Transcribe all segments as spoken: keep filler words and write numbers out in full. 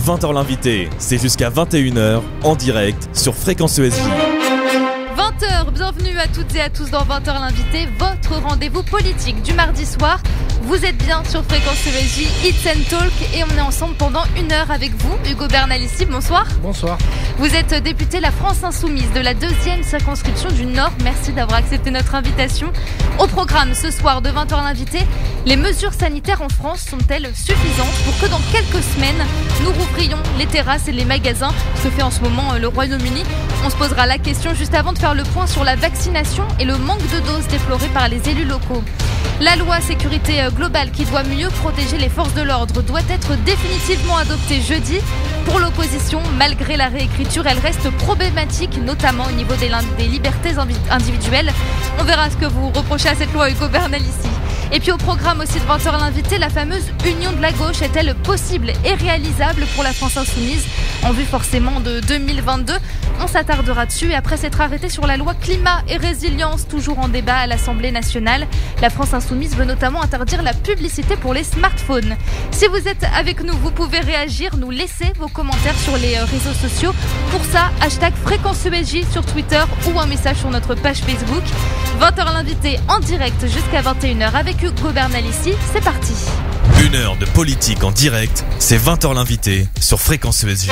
vingt heures l'invité, c'est jusqu'à vingt et une heures en direct sur Fréquence E S J. vingt heures, bienvenue à toutes et à tous dans vingt heures l'invité, votre rendez-vous politique du mardi soir. Vous êtes bien sur Fréquence E S J, It's and Talk, et on est ensemble pendant une heure avec vous. Hugo Bernal ici, bonsoir. Bonsoir. Vous êtes député La France Insoumise de la deuxième circonscription du Nord. Merci d'avoir accepté notre invitation. Au programme ce soir de vingt heures l'invité, les mesures sanitaires en France sont-elles suffisantes pour que dans quelques semaines, nous rouvrions les terrasses et les magasins, ce que fait en ce moment le Royaume-Uni? On se posera la question juste avant de faire le point sur la vaccination et le manque de doses déploré par les élus locaux. La loi sécurité globale qui doit mieux protéger les forces de l'ordre doit être définitivement adoptée jeudi. Pour l'opposition, malgré la réécriture, elle reste problématique, notamment au niveau des, des libertés individuelles. On verra ce que vous reprochez à cette loi, Hugo Bernal ici. Et puis au programme aussi de vingt heures l'invité, la fameuse union de la gauche est-elle possible et réalisable pour la France Insoumise en vue forcément de deux mille vingt-deux? On s'attardera dessus et après s'être arrêté sur la loi climat et résilience, toujours en débat à l'Assemblée nationale. La France Insoumise veut notamment interdire la publicité pour les smartphones. Si vous êtes avec nous, vous pouvez réagir, nous laisser vos commentaires sur les réseaux sociaux. Pour ça, hashtag Fréquence E S J sur Twitter ou un message sur notre page Facebook. vingt heures l'invité en direct jusqu'à vingt et une heures avec Hugo Bernal ici, c'est parti. Une heure de politique en direct, c'est vingt heures l'invité sur Fréquence E S J.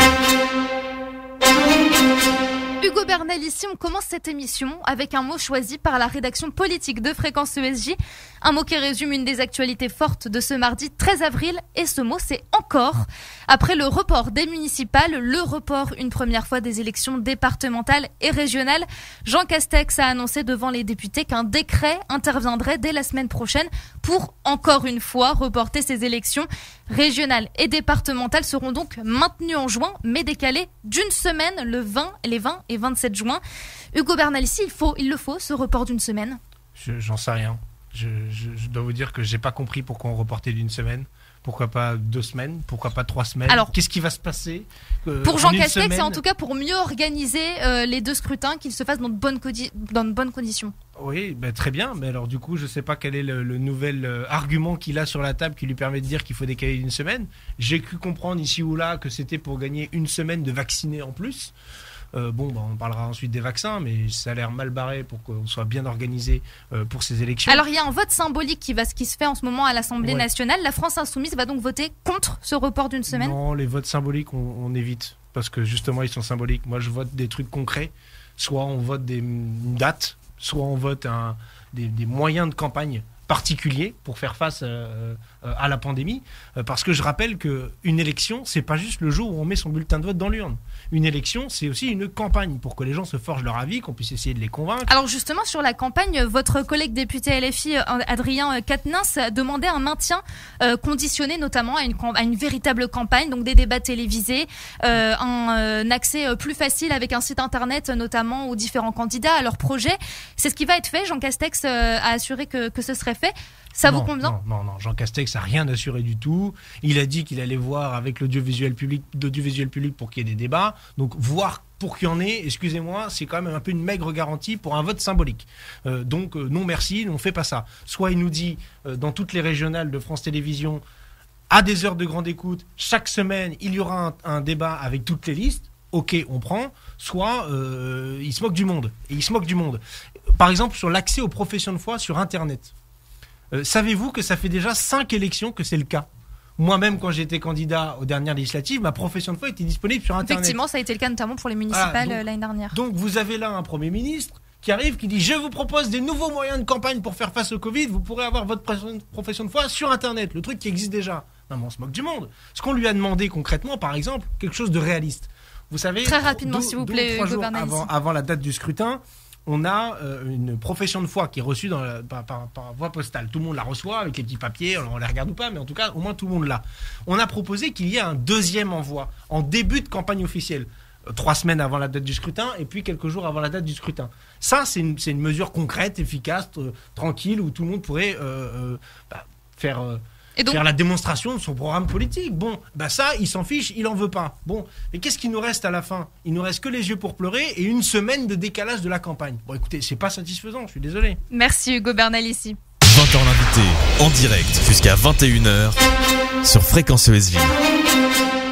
Hugo Bernal ici, on commence cette émission avec un mot choisi par la rédaction politique de Fréquence E S J. Un mot qui résume une des actualités fortes de ce mardi treize avril, et ce mot c'est encore. Après le report des municipales, le report une première fois des élections départementales et régionales, Jean Castex a annoncé devant les députés qu'un décret interviendrait dès la semaine prochaine pour, encore une fois, reporter ces élections régionales et départementales seront donc maintenues en juin, mais décalées d'une semaine, le vingt, les vingt et vingt-sept juin. Hugo Bernal ici, il faut, il le faut, ce report d'une semaine? Je, J'en sais rien. Je, je, je dois vous dire que j'ai pas compris pourquoi on reportait d'une semaine. Pourquoi pas deux semaines? Pourquoi pas trois semaines? Alors, qu'est-ce qui va se passer euh, pour Jean Castex, c'est en tout cas pour mieux organiser euh, les deux scrutins, qu'ils se fassent dans de bonnes, codi- dans de bonnes conditions. Oui, ben très bien. Mais alors du coup, je sais pas quel est le, le nouvel euh, argument qu'il a sur la table qui lui permet de dire qu'il faut décaler d'une semaine. J'ai cru comprendre ici ou là que c'était pour gagner une semaine de vaccinés en plus. Euh, bon, bah, on parlera ensuite des vaccins, mais ça a l'air mal barré pour qu'on soit bien organisé euh, pour ces élections. Alors, il y a un vote symbolique qui, va, qui se fait en ce moment à l'Assemblée ouais. nationale. La France Insoumise va donc voter contre ce report d'une semaine? Non, les votes symboliques, on, on évite, parce que justement, ils sont symboliques. Moi, je vote des trucs concrets. Soit on vote des une date, soit on vote un, des, des moyens de campagne particuliers pour faire face euh, euh, à la pandémie. Euh, parce que je rappelle qu'une élection, c'est pas juste le jour où on met son bulletin de vote dans l'urne. Une élection, c'est aussi une campagne pour que les gens se forgent leur avis, qu'on puisse essayer de les convaincre. Alors justement, sur la campagne, votre collègue député L F I, Adrien Quatennens, demandait un maintien euh, conditionné notamment à une, à une véritable campagne, donc des débats télévisés, euh, un, euh, un accès plus facile avec un site internet notamment aux différents candidats, à leurs projets. C'est ce qui va être fait. Jean Castex euh, a assuré que, que ce serait fait. Ça non, vous convient? Non, non, non. Jean Castex n'a rien assuré du tout. Il a dit qu'il allait voir avec l'audiovisuel public, l'audiovisuel public pour qu'il y ait des débats. Donc, voir pour qu'il y en ait, excusez-moi, c'est quand même un peu une maigre garantie pour un vote symbolique. Euh, donc, euh, non merci, on ne fait pas ça. Soit il nous dit, euh, dans toutes les régionales de France Télévisions, à des heures de grande écoute, chaque semaine, il y aura un, un débat avec toutes les listes. Ok, on prend. Soit euh, il se moque du monde. Et il se moque du monde. Par exemple, sur l'accès aux professions de foi sur Internet. Euh, savez-vous que ça fait déjà cinq élections que c'est le cas? Moi-même, quand j'étais candidat aux dernières législatives, ma profession de foi était disponible sur Internet. Effectivement, ça a été le cas notamment pour les municipales ah, donc, l'année dernière. Donc vous avez là un Premier ministre qui arrive, qui dit « Je vous propose des nouveaux moyens de campagne pour faire face au Covid, vous pourrez avoir votre profession de foi sur Internet, le truc qui existe déjà. » Non mais on se moque du monde. Ce qu'on lui a demandé concrètement, par exemple, quelque chose de réaliste. Vous savez, très rapidement, deux, s'il vous deux, plaît, trois jours Bernal, avant, avant la date du scrutin, on a euh, une profession de foi qui est reçue dans la, par, par, par voie postale. Tout le monde la reçoit avec les petits papiers, on les regarde ou pas, mais en tout cas, au moins tout le monde l'a. On a proposé qu'il y ait un deuxième envoi en début de campagne officielle. Euh, trois semaines avant la date du scrutin et puis quelques jours avant la date du scrutin. Ça, c'est une, c'est une mesure concrète, efficace, euh, tranquille, où tout le monde pourrait euh, euh, bah, faire... Euh, Et donc, faire la démonstration de son programme politique. Bon, bah ça, il s'en fiche, il en veut pas. Bon, et qu'est-ce qu'il nous reste à la fin? Il nous reste que les yeux pour pleurer et une semaine de décalage de la campagne. Bon, écoutez, c'est pas satisfaisant, je suis désolé. Merci Hugo Bernal ici. vingt heures l'invité, en direct jusqu'à vingt et une heures sur Fréquence E S J. Dans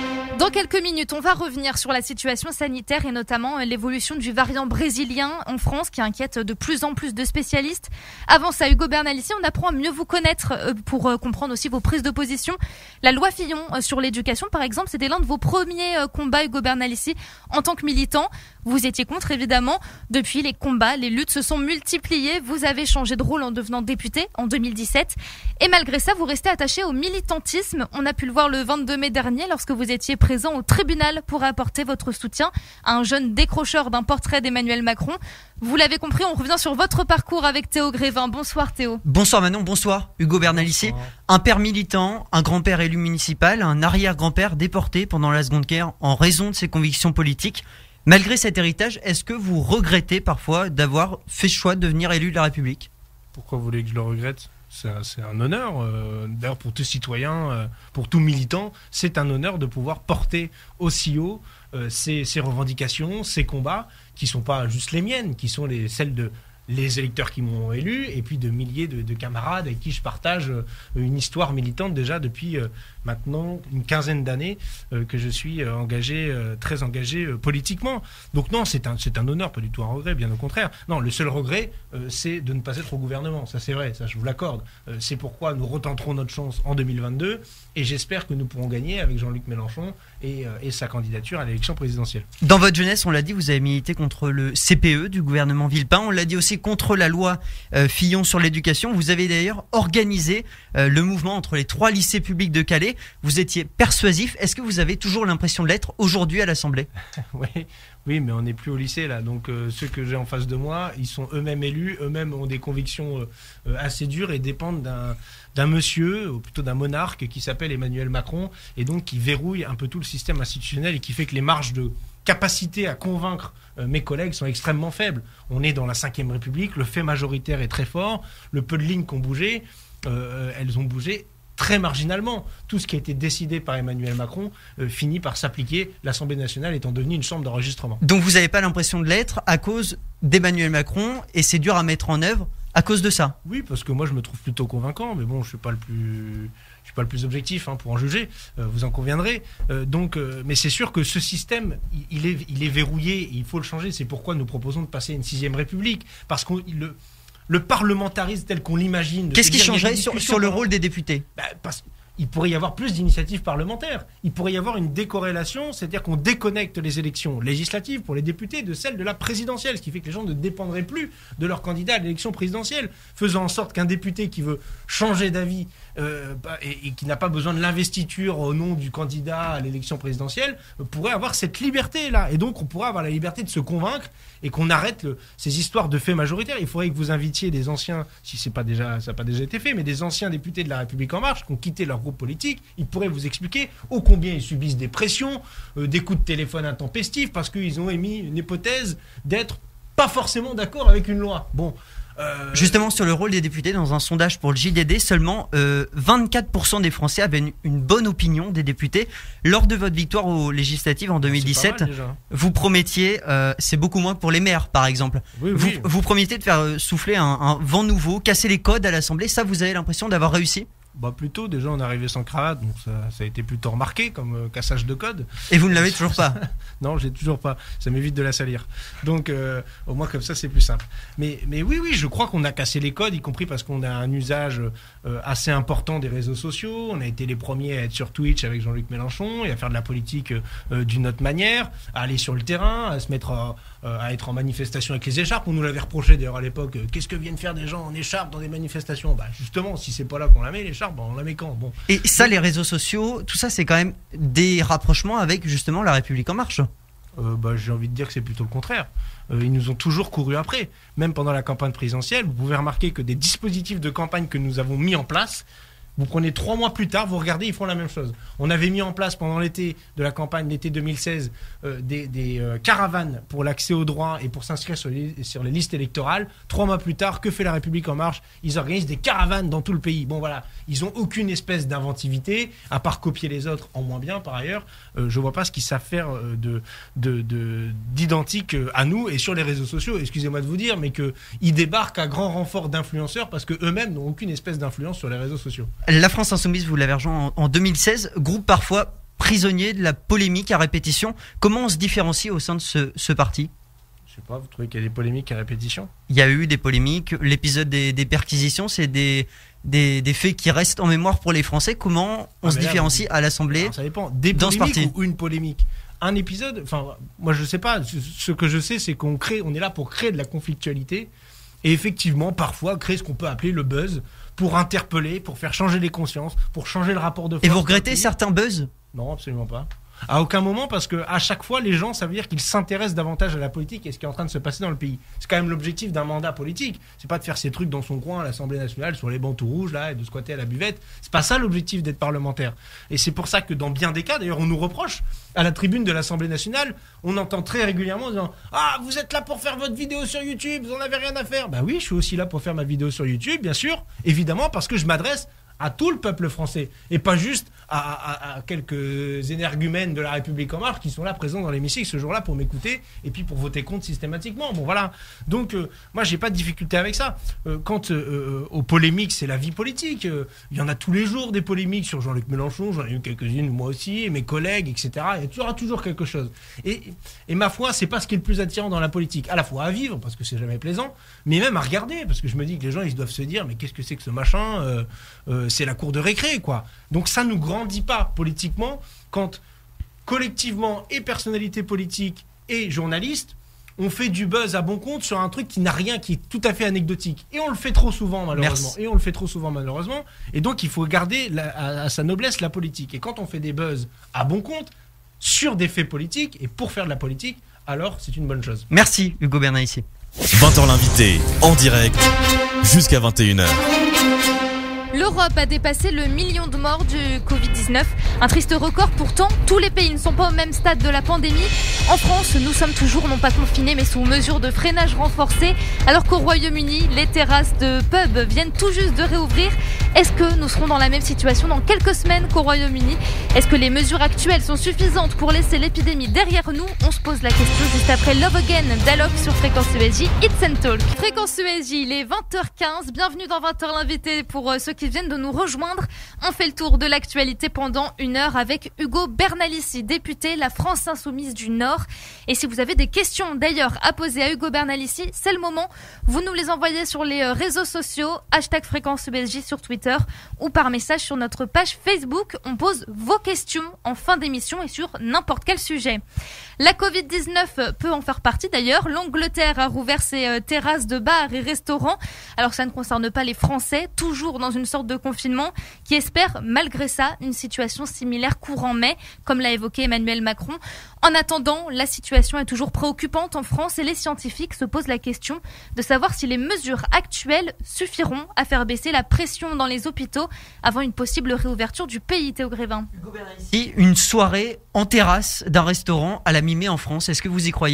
Dans quelques minutes, on va revenir sur la situation sanitaire et notamment l'évolution du variant brésilien en France qui inquiète de plus en plus de spécialistes. Avant ça, Hugo Bernalicis, on apprend à mieux vous connaître pour comprendre aussi vos prises de position. La loi Fillon sur l'éducation, par exemple, c'était l'un de vos premiers combats, Hugo Bernalicis, en tant que militant. Vous étiez contre, évidemment. Depuis, les combats, les luttes se sont multipliées. Vous avez changé de rôle en devenant député en deux mille dix-sept. Et malgré ça, vous restez attaché au militantisme. On a pu le voir le vingt-deux mai dernier lorsque vous étiez présent au tribunal pour apporter votre soutien à un jeune décrocheur d'un portrait d'Emmanuel Macron. Vous l'avez compris, on revient sur votre parcours avec Théo Grévin. Bonsoir Théo. Bonsoir Manon, bonsoir Hugo Bernalicis. Un père militant, un grand-père élu municipal, un arrière-grand-père déporté pendant la Seconde Guerre en raison de ses convictions politiques. Malgré cet héritage, est-ce que vous regrettez parfois d'avoir fait le choix de devenir élu de la République ? Pourquoi vous voulez que je le regrette ? C'est un, c'est un honneur, euh, d'ailleurs pour tout citoyen, euh, pour tout militant, c'est un honneur de pouvoir porter aussi haut euh, ces, ces revendications, ces combats, qui ne sont pas juste les miennes, qui sont les, celles de les électeurs qui m'ont élu, et puis de milliers de, de camarades avec qui je partage euh, une histoire militante déjà depuis euh, maintenant une quinzaine d'années euh, que je suis euh, engagé, euh, très engagé euh, politiquement. Donc non, c'est un, c'est un honneur, pas du tout un regret, bien au contraire. Non, le seul regret, euh, c'est de ne pas être au gouvernement. Ça c'est vrai, ça je vous l'accorde. Euh, c'est pourquoi nous retenterons notre chance en deux mille vingt-deux, et j'espère que nous pourrons gagner avec Jean-Luc Mélenchon et, euh, et sa candidature à l'élection présidentielle. Dans votre jeunesse, on l'a dit, vous avez milité contre le C P E du gouvernement Villepin. On l'a dit aussi contre la loi euh, Fillon sur l'éducation. Vous avez d'ailleurs organisé euh, le mouvement entre les trois lycées publics de Calais. Vous étiez persuasif. Est-ce que vous avez toujours l'impression de l'être aujourd'hui à l'Assemblée ? Oui, oui, mais on n'est plus au lycée là. Donc euh, ceux que j'ai en face de moi, ils sont eux-mêmes élus, eux-mêmes ont des convictions euh, assez dures et dépendent d'un, d'un monsieur, ou plutôt d'un monarque qui s'appelle Emmanuel Macron, et donc qui verrouille un peu tout le système institutionnel et qui fait que les marges de capacité à convaincre euh, mes collègues sont extrêmement faibles. On est dans la cinquième République, le fait majoritaire est très fort, le peu de lignes qui ont bougé, euh, elles ont bougé très marginalement. Tout ce qui a été décidé par Emmanuel Macron euh, finit par s'appliquer, l'Assemblée nationale étant devenue une chambre d'enregistrement. Donc vous n'avez pas l'impression de l'être à cause d'Emmanuel Macron, et c'est dur à mettre en œuvre à cause de ça ? Oui, parce que moi je me trouve plutôt convaincant, mais bon, je suis pas le plus... Je suis pas le plus objectif hein, pour en juger, euh, vous en conviendrez. Euh, donc, euh, mais c'est sûr que ce système, il, il, est, il est verrouillé, et il faut le changer. C'est pourquoi nous proposons de passer à une sixième République, parce que le, le parlementarisme tel qu'on l'imagine... Qu'est-ce qui changerait sur, sur le rôle des députés ? bah, parce il pourrait y avoir plus d'initiatives parlementaires. Il pourrait y avoir une décorrélation, c'est-à-dire qu'on déconnecte les élections législatives pour les députés de celles de la présidentielle, ce qui fait que les gens ne dépendraient plus de leur candidat à l'élection présidentielle, faisant en sorte qu'un député qui veut changer d'avis euh, et, et qui n'a pas besoin de l'investiture au nom du candidat à l'élection présidentielle euh, pourrait avoir cette liberté-là. Et donc on pourrait avoir la liberté de se convaincre et qu'on arrête le, ces histoires de faits majoritaires. Il faudrait que vous invitiez des anciens, si c'est pas déjà, ça n'a pas déjà été fait, mais des anciens députés de la République En Marche qui ont quitté leur groupe politique. Ils pourraient vous expliquer ô combien ils subissent des pressions, euh, des coups de téléphone intempestifs parce qu'ils ont émis une hypothèse d'être pas forcément d'accord avec une loi. Bon. Euh... Justement, sur le rôle des députés, dans un sondage pour le J D D, seulement euh, vingt-quatre pour cent des Français avaient une, une bonne opinion des députés. Lors de votre victoire aux législatives en deux mille dix-sept, vous promettiez, euh, c'est beaucoup moins que pour les maires par exemple, oui, vous, oui. vous promettiez de faire euh, souffler un, un vent nouveau, casser les codes à l'Assemblée. Ça, vous avez l'impression d'avoir réussi ? Bah plutôt, déjà on est arrivé sans cravate, donc ça, ça a été plutôt remarqué comme euh, cassage de code. Et vous ne l'avez toujours pas ? Non, j'ai toujours pas. Ça m'évite de la salir. Donc euh, au moins comme ça c'est plus simple. Mais, mais oui, oui, je crois qu'on a cassé les codes, y compris parce qu'on a un usage euh, assez important des réseaux sociaux. On a été les premiers à être sur Twitch avec Jean-Luc Mélenchon et à faire de la politique euh, d'une autre manière, à aller sur le terrain, à se mettre à, à être en manifestation avec les écharpes. On nous l'avait reproché d'ailleurs à l'époque. Euh, Qu'est-ce que viennent faire des gens en écharpe dans des manifestations ? Bah justement, si c'est pas là qu'on la met l'écharpe, bah, on la met quand ? Bon. Et ça, les réseaux sociaux, tout ça, c'est quand même des rapprochements avec justement la République En Marche. Euh, bah, j'ai envie de dire que c'est plutôt le contraire. Euh, ils nous ont toujours couru après. Même pendant la campagne présidentielle, vous pouvez remarquer que des dispositifs de campagne que nous avons mis en place, vous prenez trois mois plus tard, vous regardez, ils font la même chose. On avait mis en place pendant l'été de la campagne, l'été deux mille seize, euh, des, des euh, caravanes pour l'accès aux droits et pour s'inscrire sur les, sur les listes électorales. Trois mois plus tard, que fait la République En Marche ? Ils organisent des caravanes dans tout le pays. Bon voilà, ils n'ont aucune espèce d'inventivité, à part copier les autres, en moins bien par ailleurs. Euh, je ne vois pas ce qu'ils savent faire de, de, de, d'identique à nous et sur les réseaux sociaux. Excusez-moi de vous dire, mais qu'ils débarquent à grand renfort d'influenceurs parce qu'eux-mêmes n'ont aucune espèce d'influence sur les réseaux sociaux. La France Insoumise, vous l'avez rejoint en, en deux mille seize, groupe parfois prisonnier de la polémique à répétition. Comment on se différencie au sein de ce, ce parti ? Je sais pas, vous trouvez qu'il y a des polémiques à répétition ? Il y a eu des polémiques. L'épisode des, des perquisitions, c'est des, des, des faits qui restent en mémoire pour les Français. Comment on Ah, se mais là, différencie vous- à l'Assemblée ? Alors, ça dépend. Des dans ce polémiques parti. ou une polémique. Un épisode, enfin, moi je sais pas. Ce- Ce que je sais, c'est qu'on crée, on est là pour créer de la conflictualité et effectivement, parfois, créer ce qu'on peut appeler le buzz pour interpeller, pour faire changer les consciences, pour changer le rapport de force. Et vous dans le regrettez pays. certains buzz ? Non, absolument pas. À aucun moment, parce que à chaque fois, les gens, ça veut dire qu'ils s'intéressent davantage à la politique et ce qui est en train de se passer dans le pays. C'est quand même l'objectif d'un mandat politique. C'est pas de faire ces trucs dans son coin à l'Assemblée nationale, sur les bancs tout rouges, là, et de squatter à la buvette. C'est pas ça l'objectif d'être parlementaire. Et c'est pour ça que dans bien des cas, d'ailleurs, on nous reproche, à la tribune de l'Assemblée nationale, on entend très régulièrement en disant « Ah, vous êtes là pour faire votre vidéo sur YouTube, vous en avez rien à faire !» Bah oui, je suis aussi là pour faire ma vidéo sur YouTube, bien sûr, évidemment, parce que je m'adresse à tout le peuple français et pas juste à, à- à quelques énergumènes de la République en marche qui sont là présents dans l'hémicycle ce jour-là pour m'écouter et puis pour voter contre systématiquement. Bon voilà. Donc euh, moi j'ai pas de difficulté avec ça. Euh, quant euh, euh, aux polémiques, c'est la vie politique. Euh, Il y en a tous les jours des polémiques sur Jean-Luc Mélenchon. J'en ai eu quelques-unes moi aussi, et mes collègues, et cetera. Il y aura toujours quelque chose. Et, et ma foi, c'est pas ce qui est le plus attirant dans la politique. À la fois à vivre parce que c'est jamais plaisant, mais même à regarder parce que je me dis que les gens ils doivent se dire mais qu'est-ce que c'est que ce machin euh, euh, c'est la cour de récré, quoi. Donc ça ne nous grandit pas politiquement quand collectivement et personnalités politiques et journalistes on fait du buzz à bon compte sur un truc qui n'a rien, qui est tout à fait anecdotique. Et on le fait trop souvent malheureusement. Merci. Et on le fait trop souvent malheureusement. Et donc il faut garder la- à, à sa noblesse la politique. Et quand on fait des buzz à bon compte sur des faits politiques et pour faire de la politique, alors c'est une bonne chose. Merci Hugo Bernalici. vingt heures l'invité, en direct, jusqu'à vingt et une heures. L'Europe a dépassé le million de morts du covid dix-neuf. Un triste record, pourtant, tous les pays ne sont pas au même stade de la pandémie. En France, nous sommes toujours non pas confinés, mais sous mesure de freinage renforcée. Alors qu'au Royaume-Uni, les terrasses de pubs viennent tout juste de réouvrir. Est-ce que nous serons dans la même situation dans quelques semaines qu'au Royaume-Uni ? Est-ce que les mesures actuelles sont suffisantes pour laisser l'épidémie derrière nous ? On se pose la question juste après Love Again d'Alok sur Fréquence U S J, It's and Talk. Fréquence U S J, il est vingt heures quinze. Bienvenue dans vingt heures l'invité pour euh, ceux qui viennent de nous rejoindre. On fait le tour de l'actualité pendant une heure avec Hugo Bernalici, député La France Insoumise du Nord. Et si vous avez des questions d'ailleurs à poser à Hugo Bernalici, c'est le moment. Vous nous les envoyez sur les euh, réseaux sociaux, hashtag Fréquence U S J sur Twitter ou par message sur notre page Facebook. On pose vos questions en fin d'émission et sur n'importe quel sujet. La covid dix-neuf peut en faire partie d'ailleurs. L'Angleterre a rouvert ses euh, terrasses de bars et restaurants. Alors ça ne concerne pas les Français, toujours dans une sorte de confinement, qui espèrent malgré ça une situation similaire courant mai, comme l'a évoqué Emmanuel Macron. En attendant, la situation est toujours préoccupante en France et les scientifiques se posent la question de savoir si les mesures actuelles suffiront à faire baisser la pression dans les hôpitaux avant une possible réouverture du pays. Théo Grévin. Ici, une soirée en terrasse d'un restaurant à la mi-mai en France, est-ce que vous y croyez ?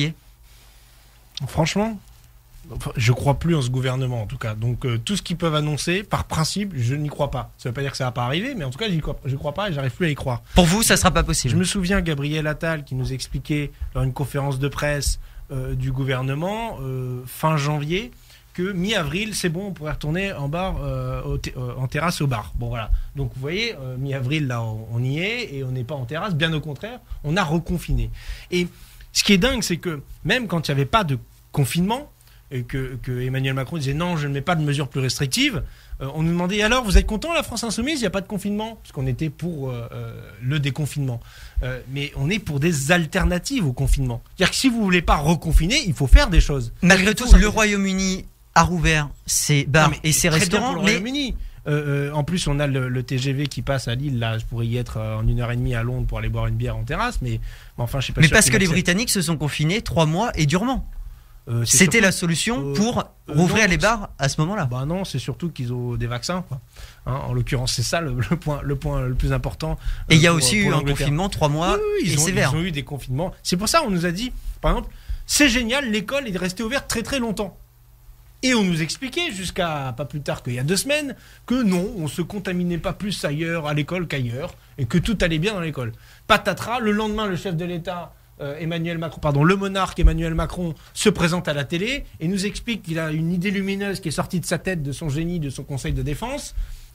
Franchement, enfin, je crois plus en ce gouvernement en tout cas. Donc euh, tout ce qu'ils peuvent annoncer, par principe, je n'y crois pas. Ça veut pas dire que ça va pas arriver, mais en tout cas, j'y crois, je crois pas et j'arrive plus à y croire. Pour vous, ça sera pas Je possible. me souviens Gabriel Attal qui nous expliquait lors d'une conférence de presse euh, du gouvernement euh, fin janvier que mi-avril, c'est bon, on pourrait retourner en bar, euh, au t- euh, en terrasse au bar. Bon voilà. Donc vous voyez, euh, mi-avril là, on, on y est et on n'est pas en terrasse. Bien au contraire, on a reconfiné. Et ce qui est dingue, c'est que même quand il n'y avait pas de confinement et que, que Emmanuel Macron disait non, je ne mets pas de mesures plus restrictives, euh, on nous demandait alors, vous êtes content la France Insoumise, il n'y a pas de confinement ? Parce qu'on était pour euh, euh, le déconfinement. Euh, mais on est pour des alternatives au confinement. C'est-à-dire que si vous ne voulez pas reconfiner, il faut faire des choses. Malgré Il tout, faut ça- le Royaume-Uni a rouvert ses bars Non, mais et ses très bien restaurants, pour le mais Royaume-Uni. Euh, euh, en plus, on a le, le T G V qui passe à Lille. Là, je pourrais y être euh, en une heure et demie à Londres pour aller boire une bière en terrasse. Mais, mais enfin, je sais pas. mais sûr parce qu'ils que les m'acceptent. Britanniques se sont confinés trois mois et durement. Euh, c'est C'était surtout- la solution euh, pour euh, rouvrir non, les bars à ce moment-là. Bah non, c'est surtout qu'ils ont des vaccins. Quoi. Hein, en l'occurrence, c'est ça le, le point, le point le plus important. Et il y a euh, pour- aussi pour eu un l'Angleterre. confinement trois mois Oui, oui, et ils, ont, sévère. ils ont eu des confinements. C'est pour ça on nous a dit, par exemple, c'est génial, l'école est restée ouverte très très longtemps. Et on nous expliquait jusqu'à pas plus tard qu'il y a deux semaines que non, on se contaminait pas plus ailleurs à l'école qu'ailleurs et que tout allait bien dans l'école. Patatras, le lendemain, le chef de l'État, euh, Emmanuel Macron, pardon, le monarque Emmanuel Macron se présente à la télé et nous explique qu'il a une idée lumineuse qui est sortie de sa tête, de son génie, de son conseil de défense.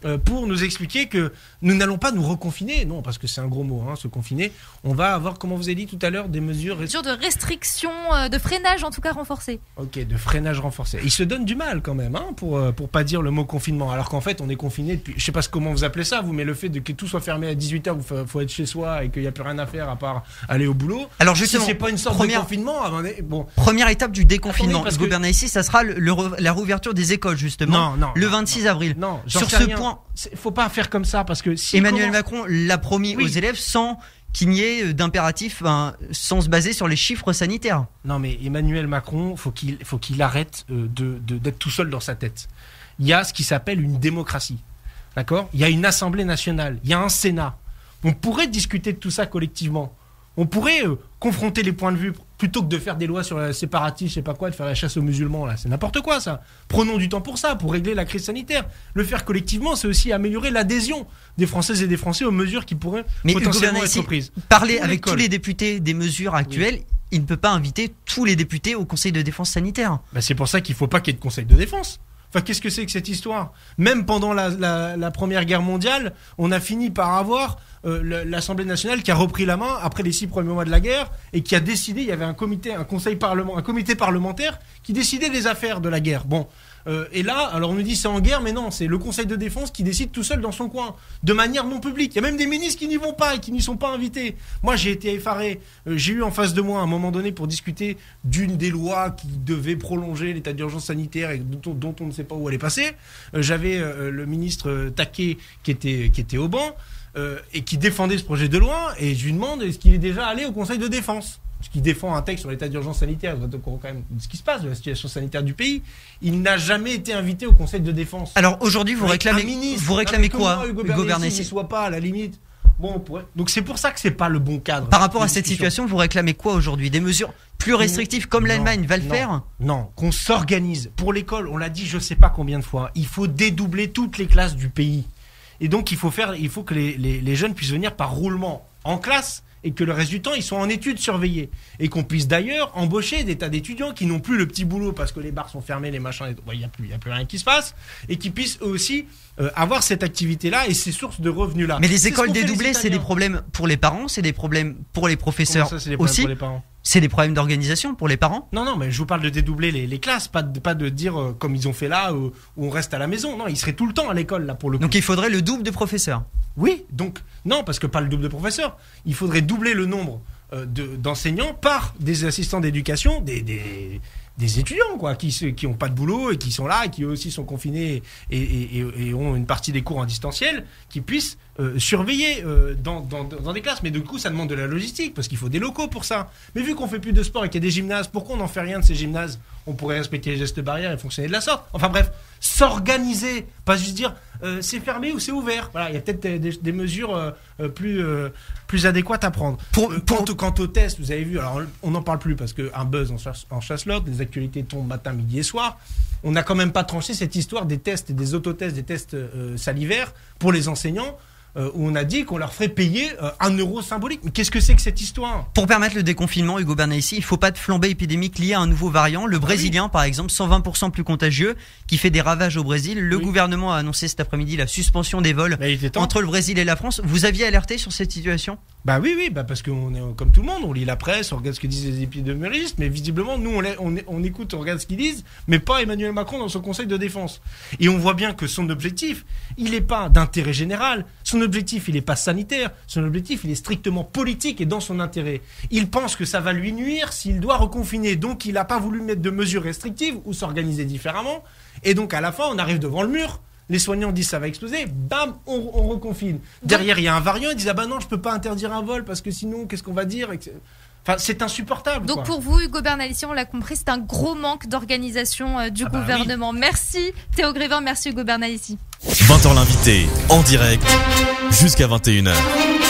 euh, pour nous expliquer que nous n'allons pas nous reconfiner. Non, parce que c'est un gros mot, hein, se confiner. On va avoir, comment vous avez dit tout à l'heure, des mesures... Mesures de restriction, euh, de freinage en tout cas renforcées. Ok, de freinage renforcé. Ils se donnent du mal quand même, hein, pour, euh, pour pas dire le mot confinement. Alors qu'en fait, on est confiné depuis... Je sais pas comment vous appelez ça, vous, mais le fait de que tout soit fermé à dix-huit heures, il faut, faut être chez soi et qu'il n'y a plus rien à faire à part aller au boulot. Alors justement, si c'est pas une sorte première... de confinement, avant... bon... Première étape du déconfinement, Attendez, parce Hugo que... Bernalicis, ça sera le, le, la réouverture des écoles justement, non, non, le non, vingt-six non, avril. Non, sur ce rien. point, il faut pas faire comme ça parce que si Emmanuel commence... Macron l'a promis oui. aux élèves sans qu'il n'y ait d'impératif, hein, sans se baser sur les chiffres sanitaires. Non, mais Emmanuel Macron, faut qu'il faut qu'il arrête euh, de, de d'être tout seul dans sa tête. Il y a ce qui s'appelle une démocratie, d'accord ? Il y a une Assemblée nationale, il y a un Sénat. On pourrait discuter de tout ça collectivement. On pourrait euh, confronter les points de vue plutôt que de faire des lois sur la séparatisme, je sais pas quoi, de faire la chasse aux musulmans là, c'est n'importe quoi ça. Prenons du temps pour ça, pour régler la crise sanitaire. Le faire collectivement, c'est aussi améliorer l'adhésion des Françaises et des Français aux mesures qui pourraient Mais potentiellement Hugo être prises. Parler Pour avec l'école. tous les députés des mesures actuelles, oui. Il ne peut pas inviter tous les députés au Conseil de défense sanitaire. Bah c'est pour ça qu'il faut pas qu'il y ait de Conseil de défense. Enfin, qu'est-ce que c'est que cette histoire ? Même pendant la, la, la Première Guerre mondiale, on a fini par avoir euh, l'Assemblée nationale qui a repris la main après les six premiers mois de la guerre et qui a décidé, il y avait un comité, un conseil parlement, un comité parlementaire qui décidait des affaires de la guerre. Bon, euh, et là, alors on nous dit c'est en guerre, mais non, c'est le Conseil de défense qui décide tout seul dans son coin, de manière non publique. Il y a même des ministres qui n'y vont pas et qui n'y sont pas invités. Moi, j'ai été effaré. Euh, j'ai eu en face de moi, à un moment donné, pour discuter d'une des lois qui devait prolonger l'état d'urgence sanitaire et dont, dont on ne sait pas où elle est passée. Euh, j'avais euh, le ministre euh, Taquet qui était, qui était au banc euh, et qui défendait ce projet de loi. Et je lui demande est-ce qu'il est déjà allé au Conseil de défense ? Parce qu'il défend un texte sur l'état d'urgence sanitaire, vous êtes au courant quand même de ce qui se passe, de la situation sanitaire du pays. Il n'a jamais été invité au Conseil de défense. Alors aujourd'hui, vous Avec réclamez, ministre, vous réclamez quoi, moi, Hugo, Hugo Bernalicis, Bernalicis ? ne soit pas à la limite. Bon, on pourrait... Donc c'est pour ça que c'est pas le bon cadre. Par rapport à de cette discussion. situation, vous réclamez quoi aujourd'hui ? Des mesures plus restrictives comme Non, l'Allemagne va le non, faire ? Non, qu'on s'organise. Pour l'école, on l'a dit je sais pas combien de fois, il faut dédoubler toutes les classes du pays. Et donc il faut faire, il faut que les, les, les jeunes puissent venir par roulement en classe et que le reste du temps ils sont en études surveillées et qu'on puisse d'ailleurs embaucher des tas d'étudiants qui n'ont plus le petit boulot parce que les bars sont fermés, les machins, il bon, n'y a plus, il y a plus rien qui se passe et qui puissent eux aussi euh, avoir cette activité-là et ces sources de revenus-là. Mais les C'est écoles ce qu'ont fait dédoublées, les c'est des Italiens. problèmes pour les parents, c'est des problèmes pour les professeurs Comment ça, c'est des problèmes aussi. pour les parents ? C'est des problèmes d'organisation pour les parents. Non, non, mais je vous parle de dédoubler les, les classes, pas de, pas de dire euh, comme ils ont fait là, euh, où on reste à la maison. Non, ils seraient tout le temps à l'école, là, pour le coup. Donc il faudrait le double de professeurs. Oui, donc, non, parce que pas le double de professeurs. Il faudrait doubler le nombre euh, de- d'enseignants par des assistants d'éducation, des, des, des étudiants, quoi, qui se- qui ont pas de boulot et qui sont là, et qui eux aussi sont confinés et, et, et- et ont une partie des cours en distanciel, qui puissent euh, surveiller euh, dans, dans, dans des classes. Mais du coup, ça demande de la logistique, parce qu'il faut des locaux pour ça. Mais vu qu'on fait plus de sport et qu'il y a des gymnases, pourquoi on n'en fait rien de ces gymnases ? On pourrait respecter les gestes barrières et fonctionner de la sorte. Enfin bref, s'organiser, pas juste dire euh, c'est fermé ou c'est ouvert. Voilà, il y a peut-être des, des- des mesures euh, euh, plus, euh, plus adéquates à prendre. Pour- Euh, quant, au, quant au test, vous avez vu, alors on n'en parle plus parce qu'un buzz en chasse, en chasse l'autre, les actualités tombent matin, midi et soir. On n'a quand même pas tranché cette histoire des tests et des autotests, des tests euh, salivaires pour les enseignants. Euh, où on a dit qu'on leur ferait payer euh, un euro symbolique. Mais qu'est-ce que c'est que cette histoire ? Pour permettre le déconfinement, Hugo Bernalicis, il ne faut pas de flambée épidémique liée à un nouveau variant. Le brésilien, par exemple, cent vingt pour cent plus contagieux, qui fait des ravages au Brésil. Le Oui. gouvernement a annoncé cet après-midi la suspension des vols Bah, il était temps. entre le Brésil et la France. Vous aviez alerté sur cette situation ? Bah oui, oui, bah parce qu'on est comme tout le monde, on lit la presse, on regarde ce que disent les épidémiologistes, mais visiblement, nous, on, l'a- on, est- on écoute, on regarde ce qu'ils disent, mais pas Emmanuel Macron dans son conseil de défense. Et on voit bien que son objectif, il n'est pas d'intérêt général, son objectif, il n'est pas sanitaire, son objectif, il est strictement politique et dans son intérêt. Il pense que ça va lui nuire s'il doit reconfiner, donc il n'a pas voulu mettre de mesures restrictives ou s'organiser différemment, et donc à la fin, on arrive devant le mur. Les soignants disent ça va exploser, bam, on, on reconfine. Derrière, il y a un variant, ils disent ah bah non, je peux pas interdire un vol parce que sinon, qu'est-ce qu'on va dire ? Enfin, c'est insupportable. Donc quoi. pour vous, Hugo Bernalicis, on l'a compris, c'est un gros manque d'organisation euh, du Ah bah gouvernement. Merci Théo Grévin, merci Hugo Bernalicis. vingt heures l'invité, en direct, jusqu'à vingt et une heures.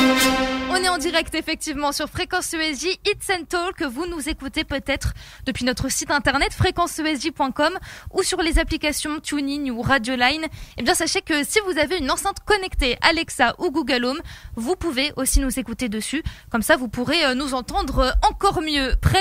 On est en direct effectivement sur Fréquence E S J, Hits and Talk, que vous nous écoutez peut-être depuis notre site internet fréquence e s j point com ou sur les applications TuneIn ou Radioline. Eh bien sachez que si vous avez une enceinte connectée Alexa ou Google Home, vous pouvez aussi nous écouter dessus. Comme ça vous pourrez euh, nous entendre encore mieux. Près de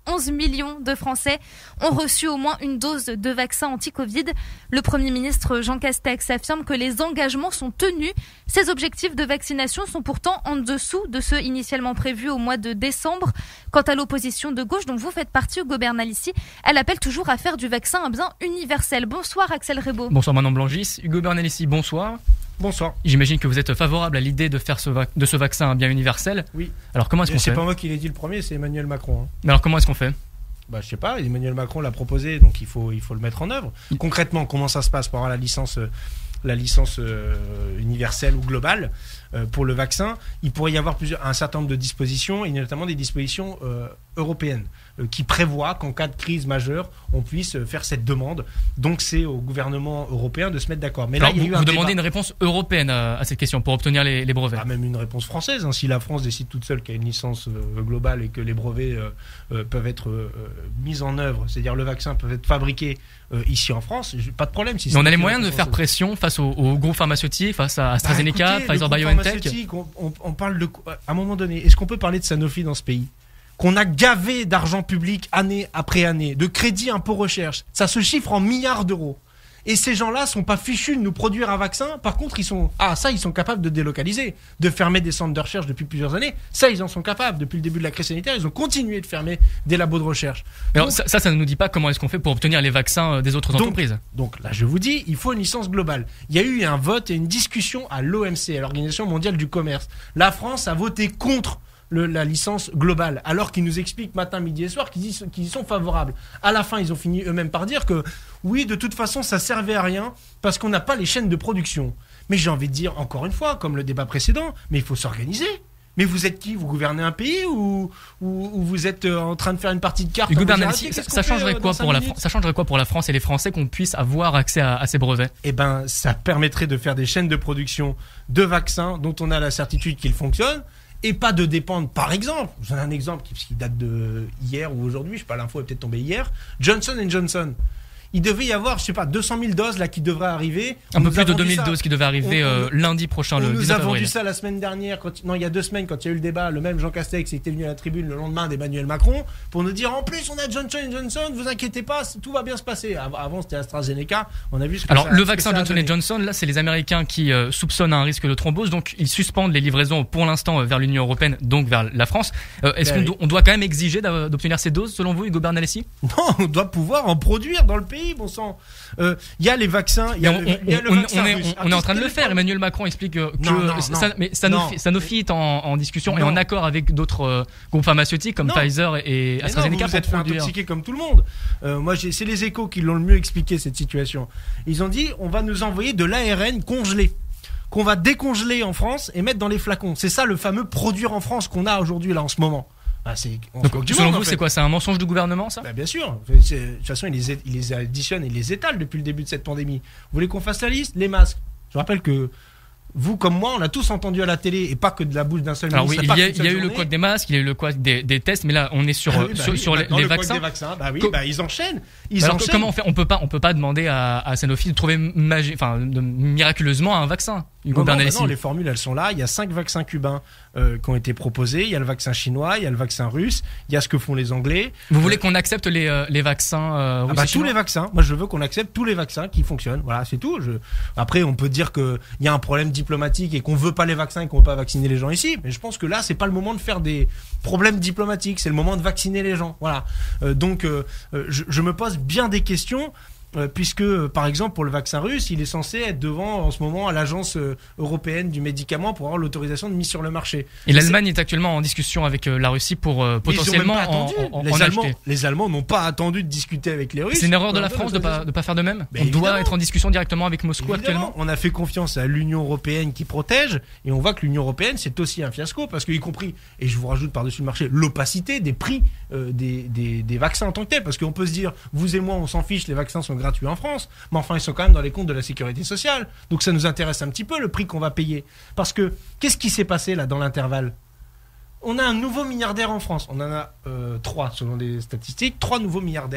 onze millions de Français ont reçu au moins une dose de vaccin anti-Covid. Le Premier ministre Jean Castex affirme que les engagements sont tenus. Ces objectifs de vaccination sont pourtant en dessous de ceux initialement prévus au mois de décembre. Quant à l'opposition de gauche dont vous faites partie, Hugo Bernalicis, elle appelle toujours à faire du vaccin un bien universel. Bonsoir Axel Rebaud. Bonsoir Manon Blangis. Hugo Bernalicis, bonsoir. Bonsoir. J'imagine que vous êtes favorable à l'idée de faire ce va- de ce vaccin un bien universel. Oui. Alors comment est-ce qu'on C'est fait pas moi qui l'ai dit le premier, c'est Emmanuel Macron. hein. Mais alors comment est-ce qu'on fait Bah, je sais pas, Emmanuel Macron l'a proposé, donc il faut, il faut le mettre en œuvre. Concrètement, comment ça se passe pour avoir la licence, euh, la licence euh, universelle ou globale euh, pour le vaccin? Il pourrait y avoir plusieurs, un certain nombre de dispositions, et notamment des dispositions euh, européennes, euh, qui prévoient qu'en cas de crise majeure, on puisse euh, faire cette demande. Donc c'est au gouvernement européen de se mettre d'accord. Mais là, Alors, il y a vous, eu un vous débat. demandez une réponse européenne à, à cette question pour obtenir les, les brevets. Ah, même une réponse française. hein. Si la France décide toute seule qu'il y a une licence euh, globale et que les brevets euh, euh, peuvent être euh, mis en œuvre, c'est-à-dire le vaccin peut être fabriqué euh, ici en France, j'ai pas de problème. Si Mais on a c'est les une moyens de réponse faire française. pression face aux, aux groupes pharmaceutiques, face à Bah, AstraZeneca, écoutez, Pfizer le groupe BioNTech. pharmaceutique, On, on- on parle de quoi- à un moment donné. Est-ce qu'on peut parler de Sanofi dans ce pays, qu'on a gavé d'argent public année après année, de crédit impôt recherche? Ça se chiffre en milliards d'euros. Et ces gens-là sont pas fichus de nous produire un vaccin. Par contre, ils sont, ah, ça, ils sont capables de délocaliser, de fermer des centres de recherche depuis plusieurs années. Ça, ils en sont capables. Depuis le début de la crise sanitaire, ils ont continué de fermer des labos de recherche. Mais alors, Donc- ça, ça, ça ne nous dit pas comment est-ce qu'on fait pour obtenir les vaccins euh, des autres Donc- entreprises. Donc là, je vous dis, il faut une licence globale. Il y a eu un vote et une discussion à l'O M C, à l'Organisation mondiale du commerce. La France a voté contre le- la licence globale, alors qu'ils nous expliquent matin, midi et soir qu'ils y, sont- qu'ils y sont favorables. À la fin, ils ont fini eux-mêmes par dire que oui, de toute façon, ça servait à rien parce qu'on n'a pas les chaînes de production. Mais j'ai envie de dire, encore une fois, comme le débat précédent, mais il faut s'organiser. Mais vous êtes qui? Vous gouvernez un pays ou, ou, ou vous êtes euh, en train de faire une partie de cartes? Hugo en vous disant, Bernalicis, ah, tiens, ça, qu'est-ce ça qu'on fait, changerait euh, quoi dans cinq pour la minutes France Ça changerait quoi pour la France et les Français qu'on puisse avoir accès à, à ces brevets? Eh ben, ça permettrait de faire des chaînes de production de vaccins dont on a la certitude qu'ils fonctionnent et pas de dépendre, par exemple, je donne un exemple qui, qui date de hier ou aujourd'hui, je sais pas, l'info est peut-être tombée hier, Johnson and Johnson. Il devait y avoir, je sais pas, deux cent mille doses là qui devraient arriver. Un On peu nous a plus de vendu deux mille ça. doses qui devaient arriver On- on- euh, lundi prochain, On le nous a dix-neuf vendu avril. ça la semaine dernière, quand, non, il y a deux semaines, quand il y a eu le débat, le même Jean Castex était venu à la tribune le lendemain d'Emmanuel Macron pour nous dire en plus on a Johnson and Johnson, vous inquiétez pas, tout va bien se passer. Av- Avant c'était AstraZeneca, on a vu ce que Alors ça- le ce que vaccin ça a Johnson donné. Johnson, là c'est les Américains qui euh, soupçonnent un risque de thrombose, donc ils suspendent les livraisons pour l'instant euh, vers l'Union Européenne, donc vers la France. Euh, Est-ce Ben qu'on oui. do- on doit quand même exiger d'a- d'obtenir ces doses selon vous, Hugo Bernalicis? Non, on doit pouvoir en produire dans le pays, bon sang. Euh, Il y a les vaccins, il y Mais a on, le, il y a le on- vaccin on est, russe. on- on est en Ah, train de le qu'est-ce faire. que- Emmanuel Macron explique euh, que Non, non, ça- non. mais Sanofi, Non. Sanofi est en, en discussion et Non. en accord avec d'autres euh, groupes pharmaceutiques comme Non. Pfizer et Mais non, AstraZeneca vous vous pour êtes fait produire. intoxiquer comme tout le monde. Euh, moi, j'ai- c'est les Échos qui l'ont le mieux expliqué cette situation. Ils ont dit on va nous envoyer de l'A R N congelé, qu'on va décongeler en France et mettre dans les flacons. C'est ça le fameux produire en France qu'on a aujourd'hui là en ce moment. Ah, c'est, on se Donc moque du selon monde, en vous, fait. c'est quoi? C'est un mensonge du gouvernement, ça? Bah, bien sûr. C'est- De toute façon, il les, é- il les additionne et il les étale depuis le début de cette pandémie. Vous voulez qu'on fasse la liste? Les masques. Je rappelle que vous, comme moi, on a tous entendu à la télé et pas que de la bouche d'un seul Alors oui, ministre. il y a, pas qu'une il y a seule eu le journée. couac des masques, il y a eu le couac des, des tests, mais là on est sur, Ah euh, oui, bah sur, oui, sur les, maintenant, les le couac vaccins. des vaccins. Bah oui, Co- bah, ils enchaînent. Ils Alors, enchaînent. comment on fait? On peut pas, on peut pas demander à, à Sanofi de trouver magi- enfin, de- miraculeusement un vaccin. Hugo Non, non, bah Bernalicis. non, les formules, elles sont là. Il y a cinq vaccins cubains euh, qui ont été proposés. Il y a le vaccin chinois, il y a le vaccin russe, il y a ce que font les Anglais. Vous voulez qu'on accepte les, euh, les vaccins euh, Ah russes bah, et tous chinois les vaccins. Moi, je veux qu'on accepte tous les vaccins qui fonctionnent. Voilà, c'est tout. Je... Après, on peut dire qu'il y a un problème diplomatique et qu'on veut pas les vaccins et qu'on veut pas vacciner les gens ici. Mais je pense que là, c'est pas le moment de faire des problèmes diplomatiques. C'est le moment de vacciner les gens. Voilà. Euh, donc, euh, euh, je, je me pose bien des questions. Euh, puisque, euh, par exemple, pour le vaccin russe, il est censé être devant, en ce moment, à l'agence euh, européenne du médicament pour avoir l'autorisation de mise sur le marché. Et l'Allemagne est actuellement en discussion avec euh, la Russie pour euh, Mais ils ont potentiellement même pas en, attendu. en- en les, Allemands, acheter. les Allemands n'ont pas attendu de discuter avec les Russes. C'est une erreur de On la leur donne France de pas, l'autorisation. de pas faire de même. Mais On doit évidemment. être en discussion directement avec Moscou Évidemment, actuellement. on a fait confiance à l'Union européenne qui protège et on voit que l'Union européenne c'est aussi un fiasco parce qu'y compris, et je vous rajoute par-dessus le marché, l'opacité des prix euh, des, des, des vaccins en tant que tels, parce qu'on peut se dire, vous et moi on s'en fiche, les vaccins sont gratuits en France, mais enfin ils sont quand même dans les comptes de la sécurité sociale, donc ça nous intéresse un petit peu le prix qu'on va payer, parce que qu'est-ce qui s'est passé là dans l'intervalle? On a un nouveau milliardaire en France, on en a euh, trois selon des statistiques, trois nouveaux milliardaires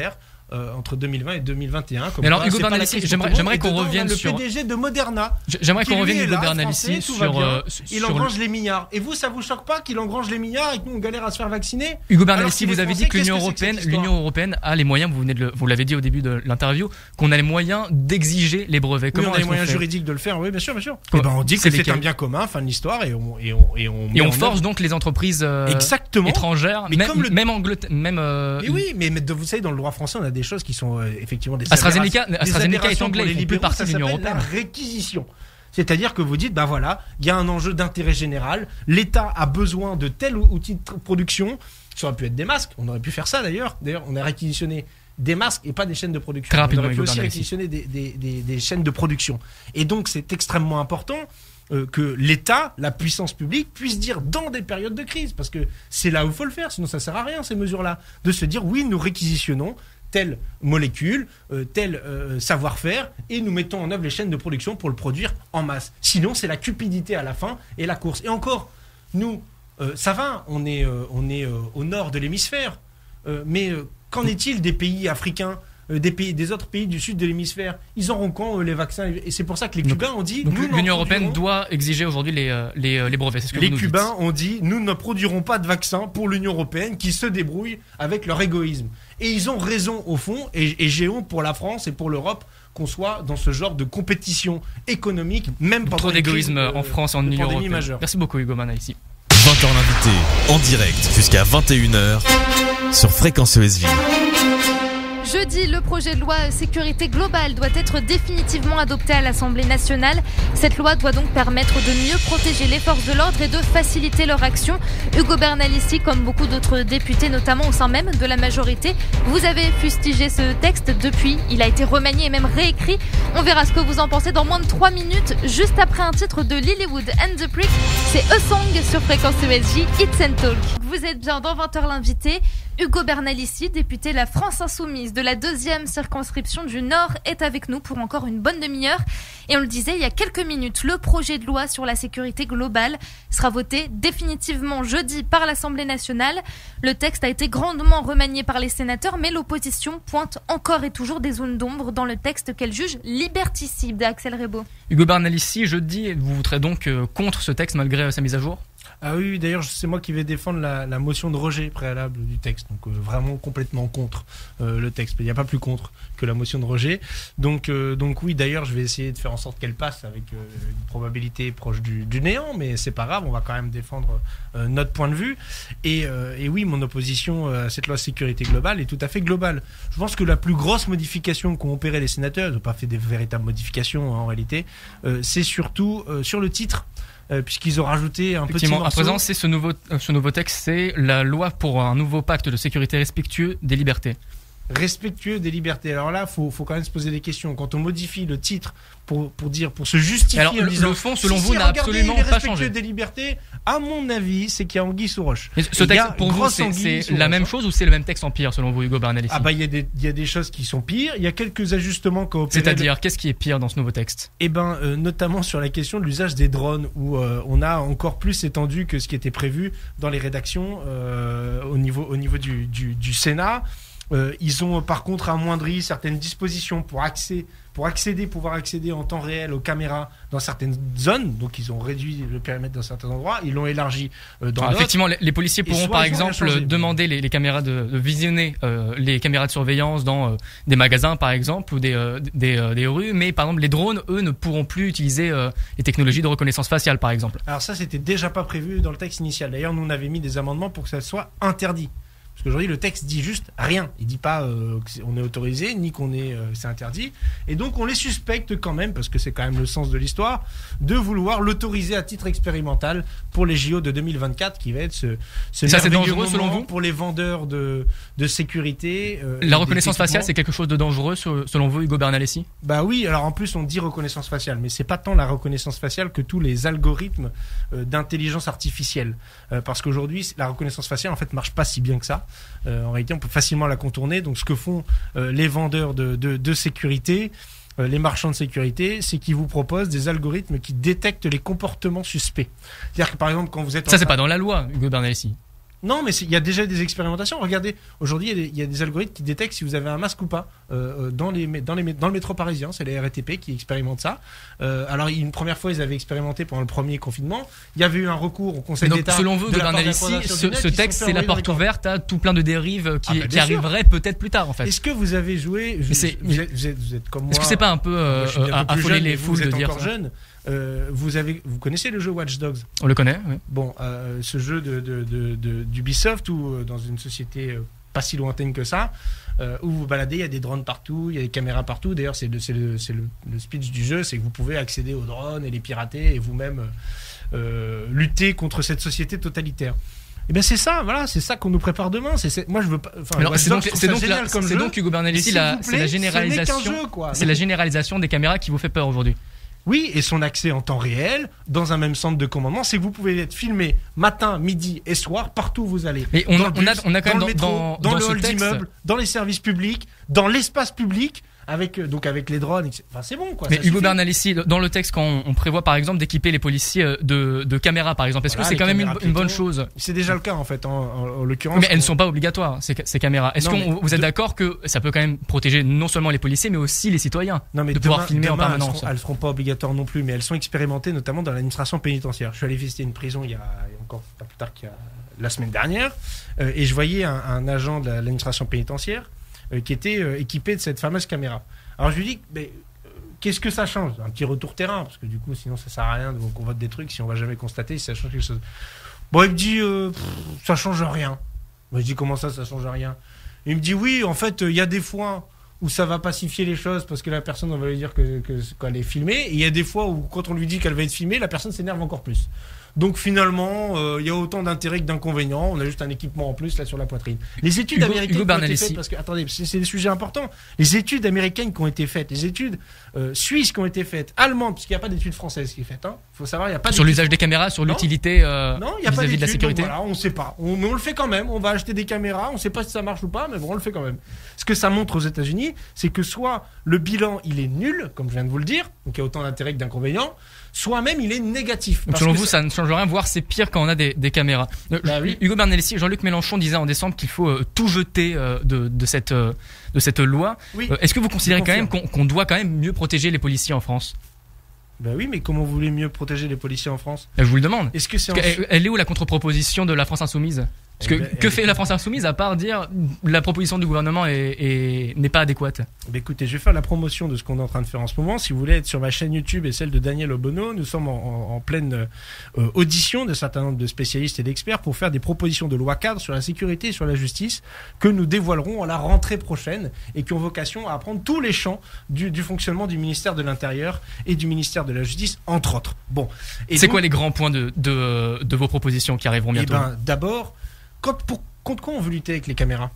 euh, entre deux mille vingt et deux mille vingt et un. Comme Mais alors quoi, Hugo c'est pas la Bernalissi, crise j'aimerais, pour tout le j'aimerais monde. qu'on Et dedans, revienne on a sur. le P D G de Moderna. J'aimerais qui, qu'on lui, revienne est Hugo là, Bernalissi français, tout va sur. bien. euh, Il sur engrange les milliards. Et vous, ça vous choque pas qu'il engrange les milliards et que nous on galère à se faire vacciner? Hugo Alors Bernalissi, qu'il est vous avez français, dit que l'Union qu'est-ce que c'est que européenne, cette histoire l'Union européenne a les moyens. Vous venez de le, vous l'avez dit au début de l'interview, qu'on a les moyens d'exiger les brevets. Oui, Comment on a les est-ce qu'on moyens fait juridiques de le faire, oui, bien sûr, bien sûr. Comment- Eh ben, on dit c'est que c'est lesquels un bien commun, fin de l'histoire, et on, et on, et on, met Et on en force œuvre- donc les entreprises euh, Exactement. étrangères, Mais même, comme le- même Angleterre, même. euh, Mais oui, mais, mais de- vous savez, dans le droit français, on a des choses qui sont euh, effectivement des AstraZeneca, aberrations- des AstraZeneca est aberrations anglais, pour les ils font plus libéraux, partie ça de l'Union s'appelle européenne. La réquisition. C'est-à-dire que vous dites, bah voilà, il y a un enjeu d'intérêt général, l'État a besoin de tel outil de tr- production, ça aurait pu être des masques, on aurait pu faire ça d'ailleurs, d'ailleurs on a réquisitionné des masques et pas des chaînes de production. Très rapidement, on aurait pu Hugo aussi Bernalissi. réquisitionner des, des, des, des chaînes de production. Et donc c'est extrêmement important euh, que l'État, la puissance publique, puisse dire dans des périodes de crise, parce que c'est là où il faut le faire, sinon ça sert à rien ces mesures-là, de se dire oui, nous réquisitionnons telle molécule, euh, tel euh, savoir-faire, et nous mettons en œuvre les chaînes de production pour le produire en masse. Sinon, c'est la cupidité à la fin et la course. Et encore, nous, euh, ça va, on est, euh, on est euh, au nord de l'hémisphère, euh, mais euh, qu'en est-il des pays africains, euh, des, pays, des autres pays du sud de l'hémisphère? Ils auront quand euh, les vaccins? Et c'est pour ça que les Donc- Cubains ont dit... Donc nous n'en l'Union européenne produirons- doit exiger aujourd'hui les, euh, les, euh, les brevets. C'est ce que Les vous nous dites. Cubains ont dit nous ne produirons pas de vaccins pour l'Union européenne qui se débrouille avec leur égoïsme. Et ils ont raison au fond, et, et j'ai honte pour la France et pour l'Europe qu'on soit dans ce genre de compétition économique, même pendant Trop une d'égoïsme crise, en euh, France et en de Union pandémie européenne. majeure. Merci beaucoup Hugo Bernalissi. vingt heures l'invité, en direct jusqu'à vingt et une heures sur Fréquence E S V. Jeudi, le projet de loi sécurité globale doit être définitivement adopté à l'Assemblée nationale. Cette loi doit donc permettre de mieux protéger les forces de l'ordre et de faciliter leur action. Hugo Bernalissi, comme beaucoup d'autres députés, notamment au sein même de la majorité, vous avez fustigé ce texte. Depuis, il a été remanié et même réécrit. On verra ce que vous en pensez dans moins de trois minutes, juste après un titre de Lilywood and the Prick. C'est A Song sur Fréquence E S J, It's and Talk. Vous êtes bien dans vingt heures l'invité. Hugo Bernalissi, député La France Insoumise de la deuxième circonscription du Nord, est avec nous pour encore une bonne demi-heure. Et on le disait il y a quelques minutes, le projet de loi sur la sécurité globale sera voté définitivement jeudi par l'Assemblée nationale. Le texte a été grandement remanié par les sénateurs, mais l'opposition pointe encore et toujours des zones d'ombre dans le texte qu'elle juge liberticide. Axel Rebaud. Hugo Bernalissi, jeudi, vous voterez donc euh, contre ce texte malgré euh, sa mise à jour? Ah oui, d'ailleurs, c'est moi qui vais défendre la, la motion de rejet préalable du texte. Donc, euh, vraiment complètement contre euh, le texte. Il n'y a pas plus contre que la motion de rejet. Donc, euh, donc oui, d'ailleurs, je vais essayer de faire en sorte qu'elle passe avec euh, une probabilité proche du, du néant, mais c'est pas grave, on va quand même défendre euh, notre point de vue. Et, euh, et oui, mon opposition à cette loi sécurité globale est tout à fait globale. Je pense que la plus grosse modification qu'ont opéré les sénateurs, ils n'ont pas fait des véritables modifications hein, en réalité, euh, c'est surtout euh, sur le titre. Euh, puisqu'ils ont rajouté un petit Effectivement, morceau. à présent, c'est ce nouveau, euh, ce nouveau texte, c'est la loi pour un nouveau pacte de sécurité respectueux des libertés. Respectueux des libertés. Alors là, faut, faut quand même se poser des questions. Quand on modifie le titre pour, pour dire, pour se justifier Alors, en le- disant, le fond, selon si, vous, si, n'a regardez, absolument il est pas respectueux changé. des libertés. À mon avis, c'est qu'il y a anguille sous roche. Mais ce Il y a texte, pour vous, grosse c'est anguille c'est sous la roche. même chose ou c'est le même texte en pire, selon vous, Hugo Bernalissi? Ah bah il y a des il y a des choses qui sont pires. Il y a quelques ajustements qu'a opéré. C'est-à-dire, qu'est-ce qui est pire dans ce nouveau texte? Eh ben, euh, notamment sur la question de l'usage des drones, où euh, on a encore plus étendu que ce qui était prévu dans les rédactions euh, au niveau, au niveau du, du, du Sénat. Euh, ils ont par contre amoindri certaines dispositions pour, accès, pour accéder, pouvoir accéder en temps réel aux caméras dans certaines zones. Donc ils ont réduit le périmètre dans certains endroits. Ils l'ont élargi euh, dans Alors, d'autres. effectivement, les, les policiers Et pourront soit par ils ont rien exemple changé. demander les, les caméras de, de visionner euh, les caméras de surveillance dans euh, des magasins par exemple ou des, euh, des, euh, des rues, mais par exemple les drones, eux, ne pourront plus utiliser euh, les technologies de reconnaissance faciale par exemple. Alors ça, c'était déjà pas prévu dans le texte initial. D'ailleurs, nous, on avait mis des amendements pour que ça soit interdit. Parce qu'aujourd'hui, le texte dit juste rien. Il dit pas euh, qu'on est autorisé, ni qu'on est euh, c'est interdit. Et donc, on les suspecte quand même, parce que c'est quand même le sens de l'histoire, de vouloir l'autoriser à titre expérimental pour les J O de deux mille vingt-quatre, qui va être ce, ce Ça, c'est merveilleux dangereux, selon moment vous pour les vendeurs de, de sécurité. euh, et La des reconnaissance faciale, équipements. c'est quelque chose de dangereux sur- selon vous, Hugo Bernalissi? Bah oui, alors en plus on dit reconnaissance faciale, mais c'est pas tant la reconnaissance faciale que tous les algorithmes euh, d'intelligence artificielle. Euh, parce qu'aujourd'hui, la reconnaissance faciale en fait marche pas si bien que ça. Euh, en réalité, on peut facilement la contourner. Donc ce que font euh, les vendeurs de, de, de sécurité, euh, les marchands de sécurité, c'est qu'ils vous proposent des algorithmes qui détectent les comportements suspects. C'est-à-dire que par exemple, quand vous êtes en Ça, c'est train- pas dans la loi, Hugo Bernalissi. Non, mais il y a déjà des expérimentations. Regardez, aujourd'hui, il y, y a des algorithmes qui détectent si vous avez un masque ou pas euh, dans, les, dans, les, dans le métro parisien. C'est la R A T P qui expérimente ça. Euh, alors, une première fois, ils avaient expérimenté pendant le premier confinement. Il y avait eu un recours au Conseil Donc, d'État. selon vous, Gobernel, ici, ce, ce texte, c'est la porte ouverte à tout plein de dérives qui, ah bah, qui arriveraient peut-être plus tard, en fait. Est-ce que vous avez joué je, c'est, vous, êtes, vous, êtes, vous êtes comme moi. Est-ce que c'est pas un peu euh, à affoler les foules de dire ça? Jeune. Euh, vous avez, vous connaissez le jeu Watch Dogs? On le connaît, oui. Bon, euh, ce jeu de, de, de, de, d'Ubisoft, ou euh, dans une société euh, pas si lointaine que ça, euh, où vous vous baladez, il y a des drones partout, il y a des caméras partout. D'ailleurs, c'est, le, c'est, le, c'est le, le speech du jeu, c'est que vous pouvez accéder aux drones et les pirater et vous-même euh, lutter contre cette société totalitaire. Et ben c'est ça, voilà, c'est ça qu'on nous prépare demain. C'est, c'est, moi je veux pas. Enfin, alors, c'est, Dogs, donc, c'est, donc la, comme c'est jeu, donc Hugo Bernalicis, la, c'est la généralisation. Jeu, quoi. C'est la généralisation des caméras qui vous fait peur aujourd'hui. Oui, et son accès en temps réel, dans un même centre de commandement, c'est que vous pouvez être filmé matin, midi et soir, partout où vous allez. Mais on, a, bus, on, a, on a quand dans même le métro, dans, dans, dans le ce hall texte... d'immeuble, dans les services publics, dans l'espace public, avec, donc avec les drones, et cetera. Enfin, c'est bon, quoi. Mais Hugo Bernalicis, dans le texte, quand on, on prévoit par exemple d'équiper les policiers de, de caméras, par exemple, est-ce voilà, que c'est quand même une, une bonne chose? C'est déjà le cas, en fait, en, en, en l'occurrence. Mais elles ne sont pas obligatoires, ces, ces caméras. Est-ce que vous êtes de... d'accord que ça peut quand même protéger non seulement les policiers, mais aussi les citoyens, non, mais de demain, pouvoir filmer demain, en permanence? Elles seront, elles seront pas obligatoires non plus, mais elles sont expérimentées notamment dans l'administration pénitentiaire. Je suis allé visiter une prison il y a, il y a encore pas plus tard qu'il y a la semaine dernière, euh, et je voyais un, un agent de l'administration pénitentiaire euh, qui était euh, équipé de cette fameuse caméra. Alors je lui dis, mais euh, qu'est-ce que ça change? Un petit retour terrain, parce que du coup, sinon ça sert à rien, donc on vote des trucs si on va jamais constater si ça change quelque chose. Bon, il me dit, euh, pff, ça change rien. Moi je dis, comment ça, ça change rien? Il me dit, oui, en fait, il euh, y a des fois où ça va pacifier les choses parce que la personne, on va lui dire que, que, qu'elle est filmée, et il y a des fois où quand on lui dit qu'elle va être filmée, la personne s'énerve encore plus. Donc finalement, il euh, y a autant d'intérêts que d'inconvénients. On a juste un équipement en plus là sur la poitrine. Les études Hugo, américaines Hugo qui ont été faites, parce que attendez, c'est, c'est des sujets importants. Les études américaines qui ont été faites, les études euh, suisses qui ont été faites, allemandes, puisqu'il n'y a pas d'études françaises qui est faite. Hein. Faut savoir, il y a pas sur l'usage des caméras, sur non. l'utilité euh, non, y a vis-à-vis pas de la sécurité. Voilà, on ne sait pas. On, mais on le fait quand même. On va acheter des caméras. On ne sait pas si ça marche ou pas, mais bon, on le fait quand même. Ce que ça montre aux États-Unis, c'est que soit le bilan il est nul, comme je viens de vous le dire, donc il y a autant d'intérêts que d'inconvénients, soit même il est négatif. Donc selon vous, ça... ça ne change rien, voire c'est pire quand on a des, des caméras. Bah oui. Hugo Bernalicis, Jean-Luc Mélenchon disait en décembre qu'il faut euh, tout jeter euh, de, de, cette, euh, de cette loi. Oui. Euh, est-ce que vous considérez quand même qu'on, qu'on doit quand même mieux protéger les policiers en France? Ben oui, mais comment vous voulez mieux protéger les policiers en France? Je vous le demande. Est-ce que c'est en... elle, elle est où la contre-proposition de la France Insoumise? Parce que, eh ben, que fait la France Insoumise à part dire la proposition du gouvernement est, est, n'est pas adéquate? Ben écoutez, je vais faire la promotion de ce qu'on est en train de faire en ce moment. Si vous voulez être sur ma chaîne YouTube et celle de Daniel Obono, nous sommes en, en, en pleine euh, audition d'un certain nombre de spécialistes et d'experts pour faire des propositions de loi cadre sur la sécurité et sur la justice que nous dévoilerons à la rentrée prochaine et qui ont vocation à apprendre tous les champs du, du fonctionnement du ministère de l'Intérieur et du ministère de la Justice, entre autres. Bon. Et c'est donc, quoi les grands points de, de, de vos propositions qui arriveront bientôt? Eh ben, d'abord, Quand, pour, contre quoi on veut lutter avec les caméras?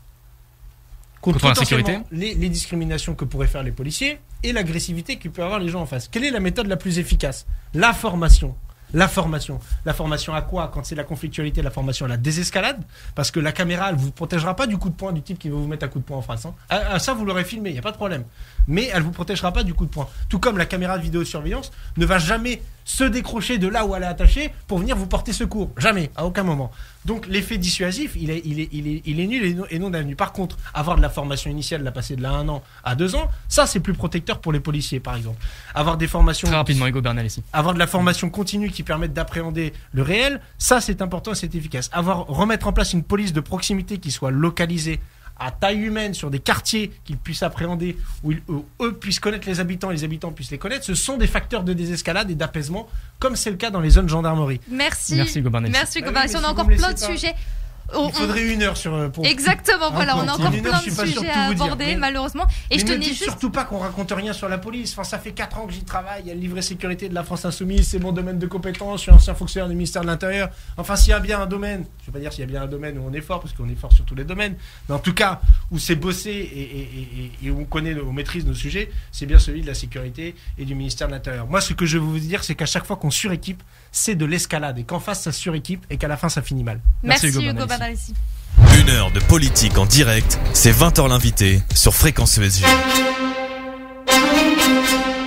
Contre, contre la sécurité, les, les discriminations que pourraient faire les policiers et l'agressivité que peuvent avoir les gens en face. Quelle est la méthode la plus efficace? La formation. La formation. La formation à quoi? Quand c'est la conflictualité, la formation à la désescalade, parce que la caméra, elle vous protégera pas du coup de poing du type qui va vous mettre un coup de poing en face. Hein. À, à ça, vous l'aurez filmé, il n'y a pas de problème. Mais elle vous protégera pas du coup de poing. Tout comme la caméra de vidéosurveillance ne va jamais se décrocher de là où elle est attachée pour venir vous porter secours. Jamais, à aucun moment. Donc l'effet dissuasif, il est, il est, il est, il est nul et non, et non avenu. Par contre, avoir de la formation initiale, la passer de là à un an à deux ans, ça c'est plus protecteur pour les policiers, par exemple. Avoir des formations... Très rapidement, Hugo Bernalicis. Avoir de la formation continue qui permette d'appréhender le réel, ça c'est important et c'est efficace. Avoir, remettre en place une police de proximité qui soit localisée à taille humaine sur des quartiers qu'ils puissent appréhender, où, ils, où eux puissent connaître les habitants et les habitants puissent les connaître, ce sont des facteurs de désescalade et d'apaisement, comme c'est le cas dans les zones gendarmerie. Merci. Merci Hugo Bernalicis. Merci Hugo Bernalicis. On a si encore plein de pas... sujets. Oh, il faudrait une heure sur pour exactement voilà on a encore plein de sujets à aborder mais, malheureusement et mais je ne tenais dites juste surtout pas qu'on raconte rien sur la police. Enfin ça fait quatre ans que j'y travaille. Il y a le livret sécurité de la France Insoumise, c'est mon domaine de compétence. Je suis ancien fonctionnaire du ministère de l'Intérieur. Enfin s'il y a bien un domaine, je vais pas dire s'il y a bien un domaine où on est fort parce qu'on est fort sur tous les domaines, mais en tout cas où c'est bossé et, et, et, et où on connaît, on maîtrise nos sujets, c'est bien celui de la sécurité et du ministère de l'Intérieur. Moi ce que je veux vous dire c'est qu'à chaque fois qu'on suréquipe, c'est de l'escalade et qu'en face ça suréquipe et qu'à la fin ça finit mal. Merci, Merci Hugo Bernalicis. Une heure de politique en direct, c'est vingt heures l'invité sur Fréquence E S G.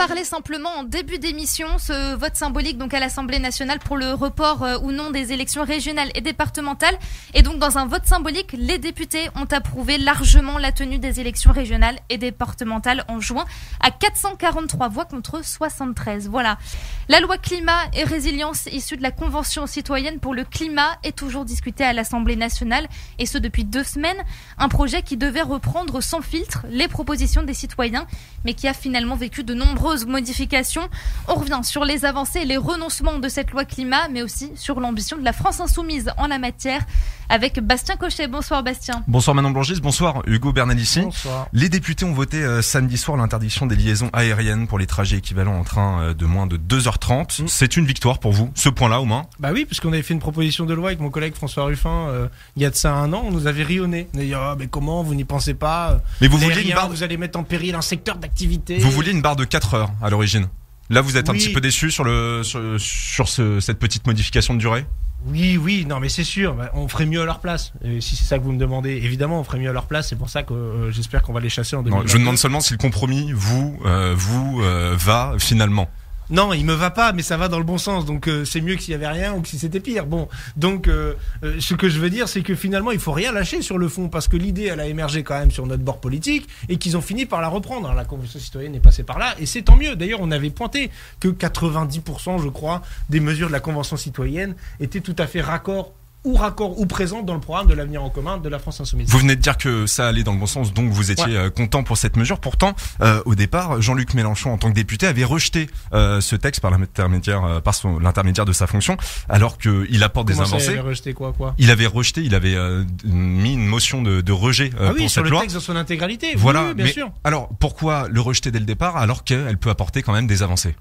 parlait simplement en début d'émission, ce vote symbolique donc à l'Assemblée nationale pour le report euh, ou non des élections régionales et départementales. Et donc dans un vote symbolique, les députés ont approuvé largement la tenue des élections régionales et départementales en juin à quatre cent quarante-trois voix contre soixante-treize. Voilà. La loi climat et résilience issue de la Convention citoyenne pour le climat est toujours discutée à l'Assemblée nationale et ce depuis deux semaines. Un projet qui devait reprendre sans filtre les propositions des citoyens mais qui a finalement vécu de nombreuses modifications. On revient sur les avancées et les renoncements de cette loi climat, mais aussi sur l'ambition de la France insoumise en la matière, avec Bastien Cochet. Bonsoir Bastien. Bonsoir Manon Blangis, bonsoir Hugo Bernalici. Bonsoir. Les députés ont voté euh, samedi soir l'interdiction des liaisons aériennes pour les trajets équivalents en train euh, de moins de deux heures trente. Mmh. C'est une victoire pour vous, ce point-là au moins? Bah oui, parce qu'on avait fait une proposition de loi avec mon collègue François Ruffin euh, il y a de ça un an, on nous avait rionné. On a dit, oh, mais comment, vous n'y pensez pas? Mais vous vouliez une barre... vous allez mettre en péril un secteur d'activité. Vous vouliez une barre de quatre heures à l'origine. Là, vous êtes oui. un petit peu déçu sur, le, sur, sur ce, cette petite modification de durée? Oui, oui, non mais c'est sûr, on ferait mieux à leur place. Et si c'est ça que vous me demandez, évidemment on ferait mieux à leur place, c'est pour ça que euh, j'espère qu'on va les chasser en deux mille vingt-deux. Non, je demande seulement si le compromis vous, euh, vous euh, va finalement. Non, il me va pas, mais ça va dans le bon sens. Donc euh, c'est mieux que s'il y avait rien ou que si c'était pire. Bon, donc euh, euh, ce que je veux dire, c'est que finalement il faut rien lâcher sur le fond, parce que l'idée elle a émergé quand même sur notre bord politique et qu'ils ont fini par la reprendre. Alors, la Convention citoyenne est passée par là et c'est tant mieux. D'ailleurs, on avait pointé que quatre-vingt-dix pour cent, je crois, des mesures de la Convention citoyenne étaient tout à fait raccord ou raccord ou présente dans le programme de l'avenir en commun de la France insoumise. Vous venez de dire que ça allait dans le bon sens, donc vous étiez ouais. content pour cette mesure. Pourtant, euh, au départ, Jean-Luc Mélenchon, en tant que député, avait rejeté euh, ce texte par l'intermédiaire, euh, par son, l'intermédiaire de sa fonction, alors qu'il apporte Comment des avancées. Ça, il avait rejeté quoi, quoi Il avait rejeté, il avait euh, mis une motion de, de rejet euh, ah oui, pour sur cette le loi. texte dans son intégralité. Voilà, oui, oui, bien mais sûr. Alors, pourquoi le rejeter dès le départ, alors qu'elle peut apporter quand même des avancées?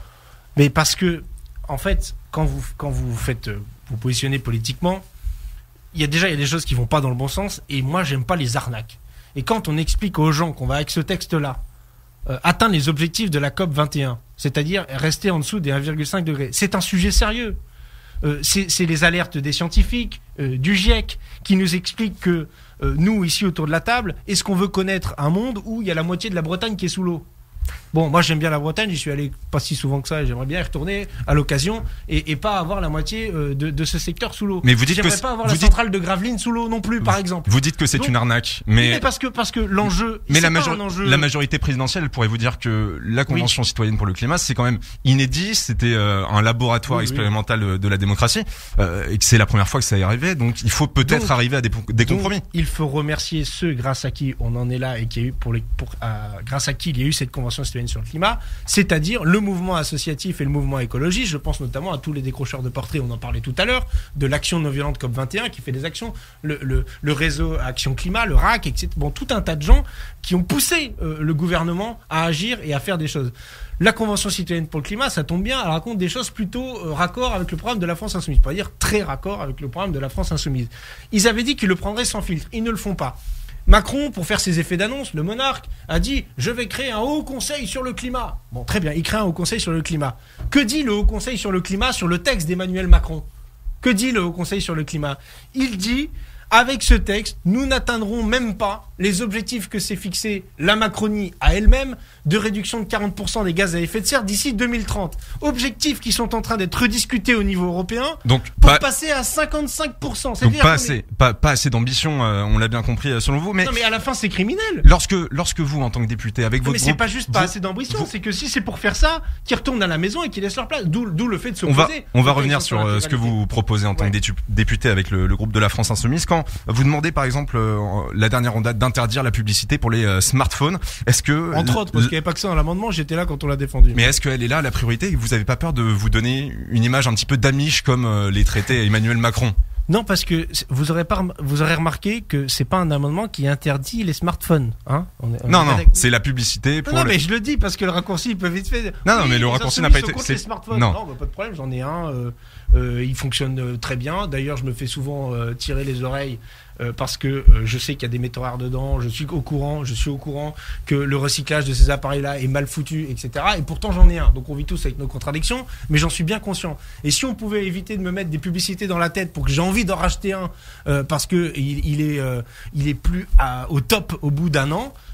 Mais parce que, en fait, quand vous quand vous faites vous positionnez politiquement, il y a déjà il y a des choses qui vont pas dans le bon sens et moi j'aime pas les arnaques. Et quand on explique aux gens qu'on va avec ce texte-là euh, atteindre les objectifs de la COP vingt et un, c'est-à-dire rester en dessous des un virgule cinq degrés, c'est un sujet sérieux. Euh, c'est, c'est les alertes des scientifiques, euh, du GIEC, qui nous expliquent que euh, nous ici autour de la table, est-ce qu'on veut connaître un monde où il y a la moitié de la Bretagne qui est sous l'eau? Bon, moi j'aime bien la Bretagne, j'y suis allé pas si souvent que ça, et j'aimerais bien y retourner à l'occasion et, et pas avoir la moitié euh, de, de ce secteur sous l'eau. Mais vous dites j'aimerais que pas avoir vous la dites... centrale de Gravelines sous l'eau non plus, par exemple. Vous dites que c'est Donc, une arnaque, mais, mais parce que parce que l'enjeu. Mais la, pas major... un enjeu... la majorité présidentielle elle pourrait vous dire que la Convention oui. citoyenne pour le climat, c'est quand même inédit. C'était euh, un laboratoire oui, expérimental oui. de la démocratie euh, et que c'est la première fois que ça y arrivait. Donc il faut peut-être donc, arriver à des, des compromis. Il faut remercier ceux grâce à qui on en est là et qui a eu pour les pour euh, grâce à qui il y a eu cette Convention citoyenne sur le climat. C'est-à-dire le mouvement associatif et le mouvement écologiste. Je pense notamment à tous les décrocheurs de portraits, on en parlait tout à l'heure, de l'action non violente COP vingt et un qui fait des actions, le, le, le réseau Action Climat, le R A C, et cetera. Bon, tout un tas de gens qui ont poussé euh, le gouvernement à agir et à faire des choses. La Convention citoyenne pour le climat, ça tombe bien, elle raconte des choses plutôt euh, raccord avec le programme de la France insoumise. Pas dire très raccord avec le programme de la France insoumise. Ils avaient dit qu'ils le prendraient sans filtre. Ils ne le font pas. Macron, pour faire ses effets d'annonce, le monarque, a dit « Je vais créer un haut conseil sur le climat ». Bon, très bien, il crée un haut conseil sur le climat. Que dit le haut conseil sur le climat sur le texte d'Emmanuel Macron? Que dit le haut conseil sur le climat? Il dit « Avec ce texte, nous n'atteindrons même pas les objectifs que s'est fixé la Macronie à elle-même de réduction de quarante pour cent des gaz à effet de serre d'ici deux mille trente. Objectifs qui sont en train d'être rediscutés au niveau européen donc, pour pas, passer à cinquante-cinq pour cent. Donc pas assez, est... pas, pas assez d'ambition, euh, on l'a bien compris euh, selon vous. Mais non mais à la fin c'est criminel. Lorsque, lorsque vous, en tant que député, avec non, votre mais groupe... c'est pas juste pas vous, assez d'ambition, vous... c'est que si c'est pour faire ça, qu'ils retournent à la maison et qu'ils laissent leur place. D'où, d'où le fait de s'opposer. On va, on va revenir sur euh, ce que vous proposez en tant ouais. que député avec le, le groupe de la France insoumise. Quand vous demandez par exemple euh, la dernière en date d'interdire la publicité pour les euh, smartphones, est-ce que... Entre autres, parce qu'il n'y avait pas que ça dans l'amendement, j'étais là quand on l'a défendu. Mais est-ce qu'elle est là la priorité? Vous n'avez pas peur de vous donner une image un petit peu d'amiche comme euh, les traités Emmanuel Macron? Non, parce que vous aurez pas, vous aurez remarqué que c'est pas un amendement qui interdit les smartphones, hein on est, on Non, est non, avec... c'est la publicité pour. Non, le... mais je le dis parce que le raccourci il peut vite faire. Non, oui, non, mais le raccourci n'a pas été. C'est... Les smartphones. Non, non bah, pas de problème, j'en ai un. Euh, euh, il fonctionne euh, très bien. D'ailleurs, je me fais souvent euh, tirer les oreilles. Euh, parce que euh, je sais qu'il y a des métaux rares dedans, je suis au courant, je suis au courant que le recyclage de ces appareils-là est mal foutu, et cetera. Et pourtant j'en ai un, donc on vit tous avec nos contradictions, mais j'en suis bien conscient. Et si on pouvait éviter de me mettre des publicités dans la tête pour que j'ai envie d'en racheter un, euh, parce que il, il est, euh, il est plus à, au top au bout d'un an,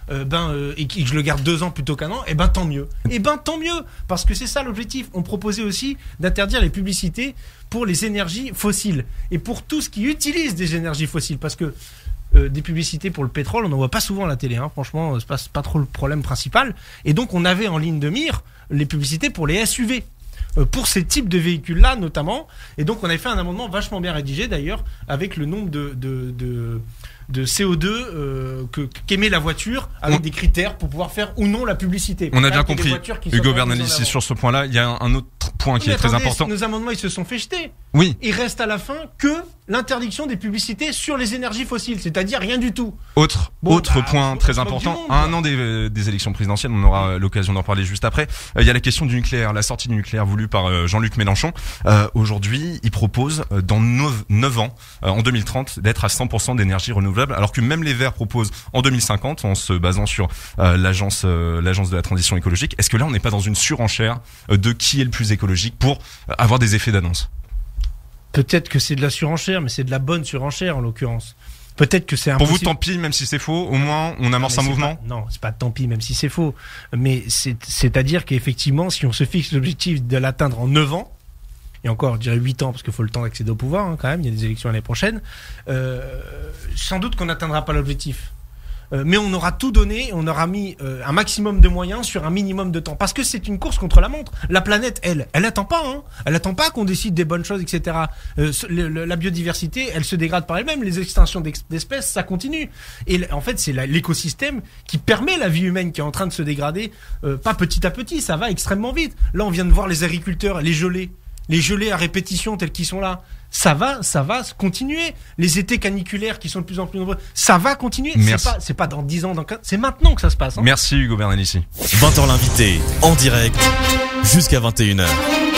euh, ben euh, et que je le garde deux ans plutôt qu'un an, et ben tant mieux. Et ben tant mieux, parce que c'est ça l'objectif. On proposait aussi d'interdire les publicités pour les énergies fossiles et pour tout ce qui utilise des énergies fossiles, parce que euh, des publicités pour le pétrole, on n'en voit pas souvent à la télé. Hein. Franchement, c'est pas, c'est pas trop le problème principal. Et donc, on avait en ligne de mire les publicités pour les S U V. Pour ces types de véhicules-là notamment, et donc on avait fait un amendement vachement bien rédigé d'ailleurs, avec le nombre de, de, de, de C O deux euh, que, qu'émet la voiture, avec on... des critères pour pouvoir faire ou non la publicité. On a bien compris, Hugo Bernalicis, sur ce point-là. Il y a un, un autre point qui Mais est attendez, très important. Nos amendements, ils se sont fait jeter. Oui. Il reste à la fin que l'interdiction des publicités sur les énergies fossiles, c'est-à-dire rien du tout. Autre, bon, autre bah, point très important, monde, à un an des, des élections présidentielles, on aura l'occasion d'en parler juste après, euh, il y a la question du nucléaire, la sortie du nucléaire voulue par euh, Jean-Luc Mélenchon. Euh, aujourd'hui, il propose euh, dans neuf ans, euh, en deux mille trente, d'être à cent pour cent d'énergie renouvelable, alors que même les Verts proposent en deux mille cinquante, en se basant sur euh, l'agence euh, l'agence de la transition écologique. Est-ce que là, on n'est pas dans une surenchère euh, de qui est le plus écologique pour euh, avoir des effets d'annonce? Peut-être que c'est de la surenchère, mais c'est de la bonne surenchère en l'occurrence. Peut-être que c'est impossible. Pour vous, tant pis, même si c'est faux, au moins on amorce un mouvement. Pas, non, c'est pas tant pis, même si c'est faux. Mais c'est, c'est-à-dire qu'effectivement, si on se fixe l'objectif de l'atteindre en neuf ans, et encore, je dirais huit ans, parce qu'il faut le temps d'accéder au pouvoir, hein, quand même, il y a des élections l'année prochaine, euh, sans doute qu'on n'atteindra pas l'objectif. Euh, mais on aura tout donné, on aura mis euh, un maximum de moyens sur un minimum de temps. Parce que c'est une course contre la montre. La planète, elle, elle attend pas, hein. Elle attend pas qu'on décide des bonnes choses, et cetera. Euh, le, le, la biodiversité, elle se dégrade par elle-même. Les extinctions d'espèces, ça continue. Et en fait, c'est la, l'écosystème qui permet la vie humaine qui est en train de se dégrader, euh, pas petit à petit, ça va extrêmement vite. Là, on vient de voir les agriculteurs, les gelées. Les gelées à répétition tels qu'ils sont là, ça va, ça va continuer. Les étés caniculaires qui sont de plus en plus nombreux, ça va continuer. Merci. C'est pas, c'est pas dans dix ans, dans quinze, c'est maintenant que ça se passe. Hein. Merci Hugo Bernalicis. vingt heures l'invité, en direct, jusqu'à vingt et une heures.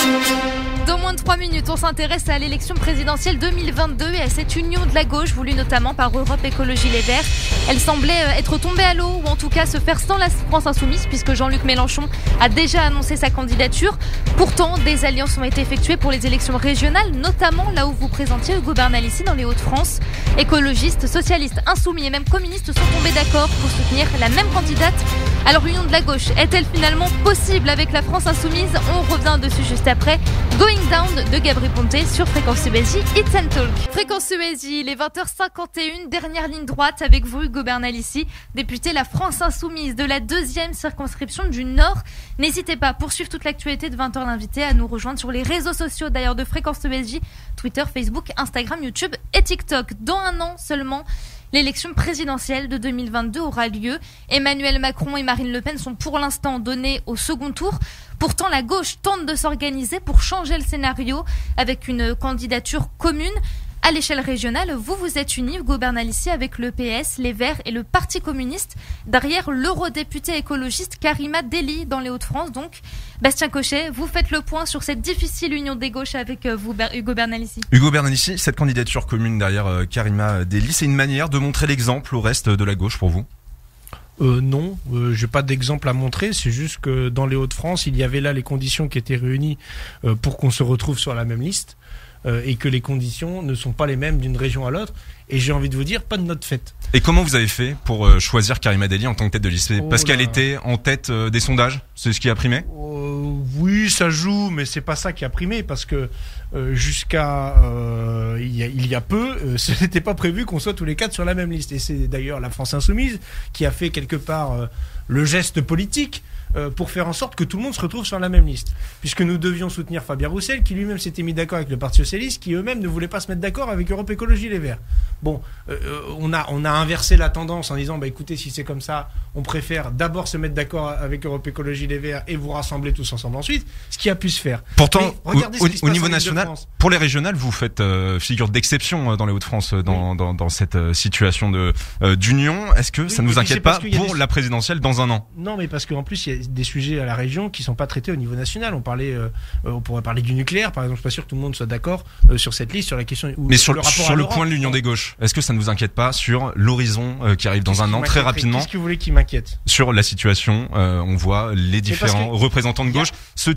Dans moins de trois minutes, on s'intéresse à l'élection présidentielle deux mille vingt-deux et à cette union de la gauche voulue notamment par Europe Écologie Les Verts. Elle semblait être tombée à l'eau ou en tout cas se faire sans la France Insoumise puisque Jean-Luc Mélenchon a déjà annoncé sa candidature. Pourtant, des alliances ont été effectuées pour les élections régionales, notamment là où vous présentiez Hugo Bernalicis dans les Hauts-de-France. Écologistes, socialistes, insoumis et même communistes sont tombés d'accord pour soutenir la même candidate. Alors l'union de la gauche est-elle finalement possible avec la France Insoumise? On revient dessus juste après. Going Down de Gabri Ponte sur Fréquence U S J, It's and Talk. Fréquence U S J, les vingt heures cinquante et une, dernière ligne droite avec vous Hugo Bernalicis, député La France Insoumise de la deuxième circonscription du Nord. N'hésitez pas, pour suivre toute l'actualité de vingt heures l'invité, à nous rejoindre sur les réseaux sociaux d'ailleurs de Fréquence U S J, Twitter, Facebook, Instagram, YouTube et TikTok. Dans un an seulement, l'élection présidentielle de deux mille vingt-deux aura lieu. Emmanuel Macron et Marine Le Pen sont pour l'instant donnés au second tour. Pourtant, la gauche tente de s'organiser pour changer le scénario avec une candidature commune. À l'échelle régionale, vous vous êtes unis, Hugo Bernalicis, avec le P S, les Verts et le Parti communiste, derrière l'eurodéputé écologiste Karima Delli dans les Hauts-de-France. Donc, Bastien Cochet, vous faites le point sur cette difficile union des gauches avec vous, Hugo Bernalicis. Hugo Bernalicis, cette candidature commune derrière euh, Karima Delli, c'est une manière de montrer l'exemple au reste de la gauche pour vous? Euh, non, euh, j'ai pas d'exemple à montrer. C'est juste que dans les Hauts-de-France, il y avait là les conditions qui étaient réunies euh, pour qu'on se retrouve sur la même liste. Euh, et que les conditions ne sont pas les mêmes d'une région à l'autre. Et j'ai envie de vous dire, pas de notre fête. Et comment vous avez fait pour euh, choisir Karima Delli en tant que tête de liste? Oh Parce là. qu'elle était en tête euh, des sondages? C'est ce qui a primé? euh, Oui, ça joue, mais c'est pas ça qui a primé. Parce que euh, jusqu'à euh, il, y a, il y a peu, euh, ce n'était pas prévu qu'on soit tous les quatre sur la même liste. Et c'est d'ailleurs la France Insoumise qui a fait quelque part euh, le geste politique euh, pour faire en sorte que tout le monde se retrouve sur la même liste. Puisque nous devions soutenir Fabien Roussel, qui lui-même s'était mis d'accord avec le Parti Socialiste, qui eux-mêmes ne voulaient pas se mettre d'accord avec Europe Écologie Les Verts. Bon, euh, on a on a inversé la tendance en disant bah écoutez, si c'est comme ça, on préfère d'abord se mettre d'accord avec Europe Écologie Les Verts et vous rassembler tous ensemble ensuite, ce qui a pu se faire. Pourtant, au, au niveau national, pour les régionales, vous faites euh, figure d'exception euh, dans les Hauts-de-France euh, dans, oui. dans dans cette euh, situation de euh, d'union. Est-ce que oui, ça ne vous inquiète pas pour des... la présidentielle dans un an? Non, mais parce qu'en plus il y a des sujets à la région qui sont pas traités au niveau national. On parlait, euh, on pourrait parler du nucléaire, par exemple. Je suis pas sûr que tout le monde soit d'accord euh, sur cette liste, sur la question. Mais sur le, sur le point de l'union des gauches, est-ce que ça ne vous inquiète pas sur l'horizon euh, qui arrive dans un an très rapidement? Qu'est-ce que vous voulez qui m'inquiète? Sur la situation, euh, on voit les différents représentants de gauche se tirer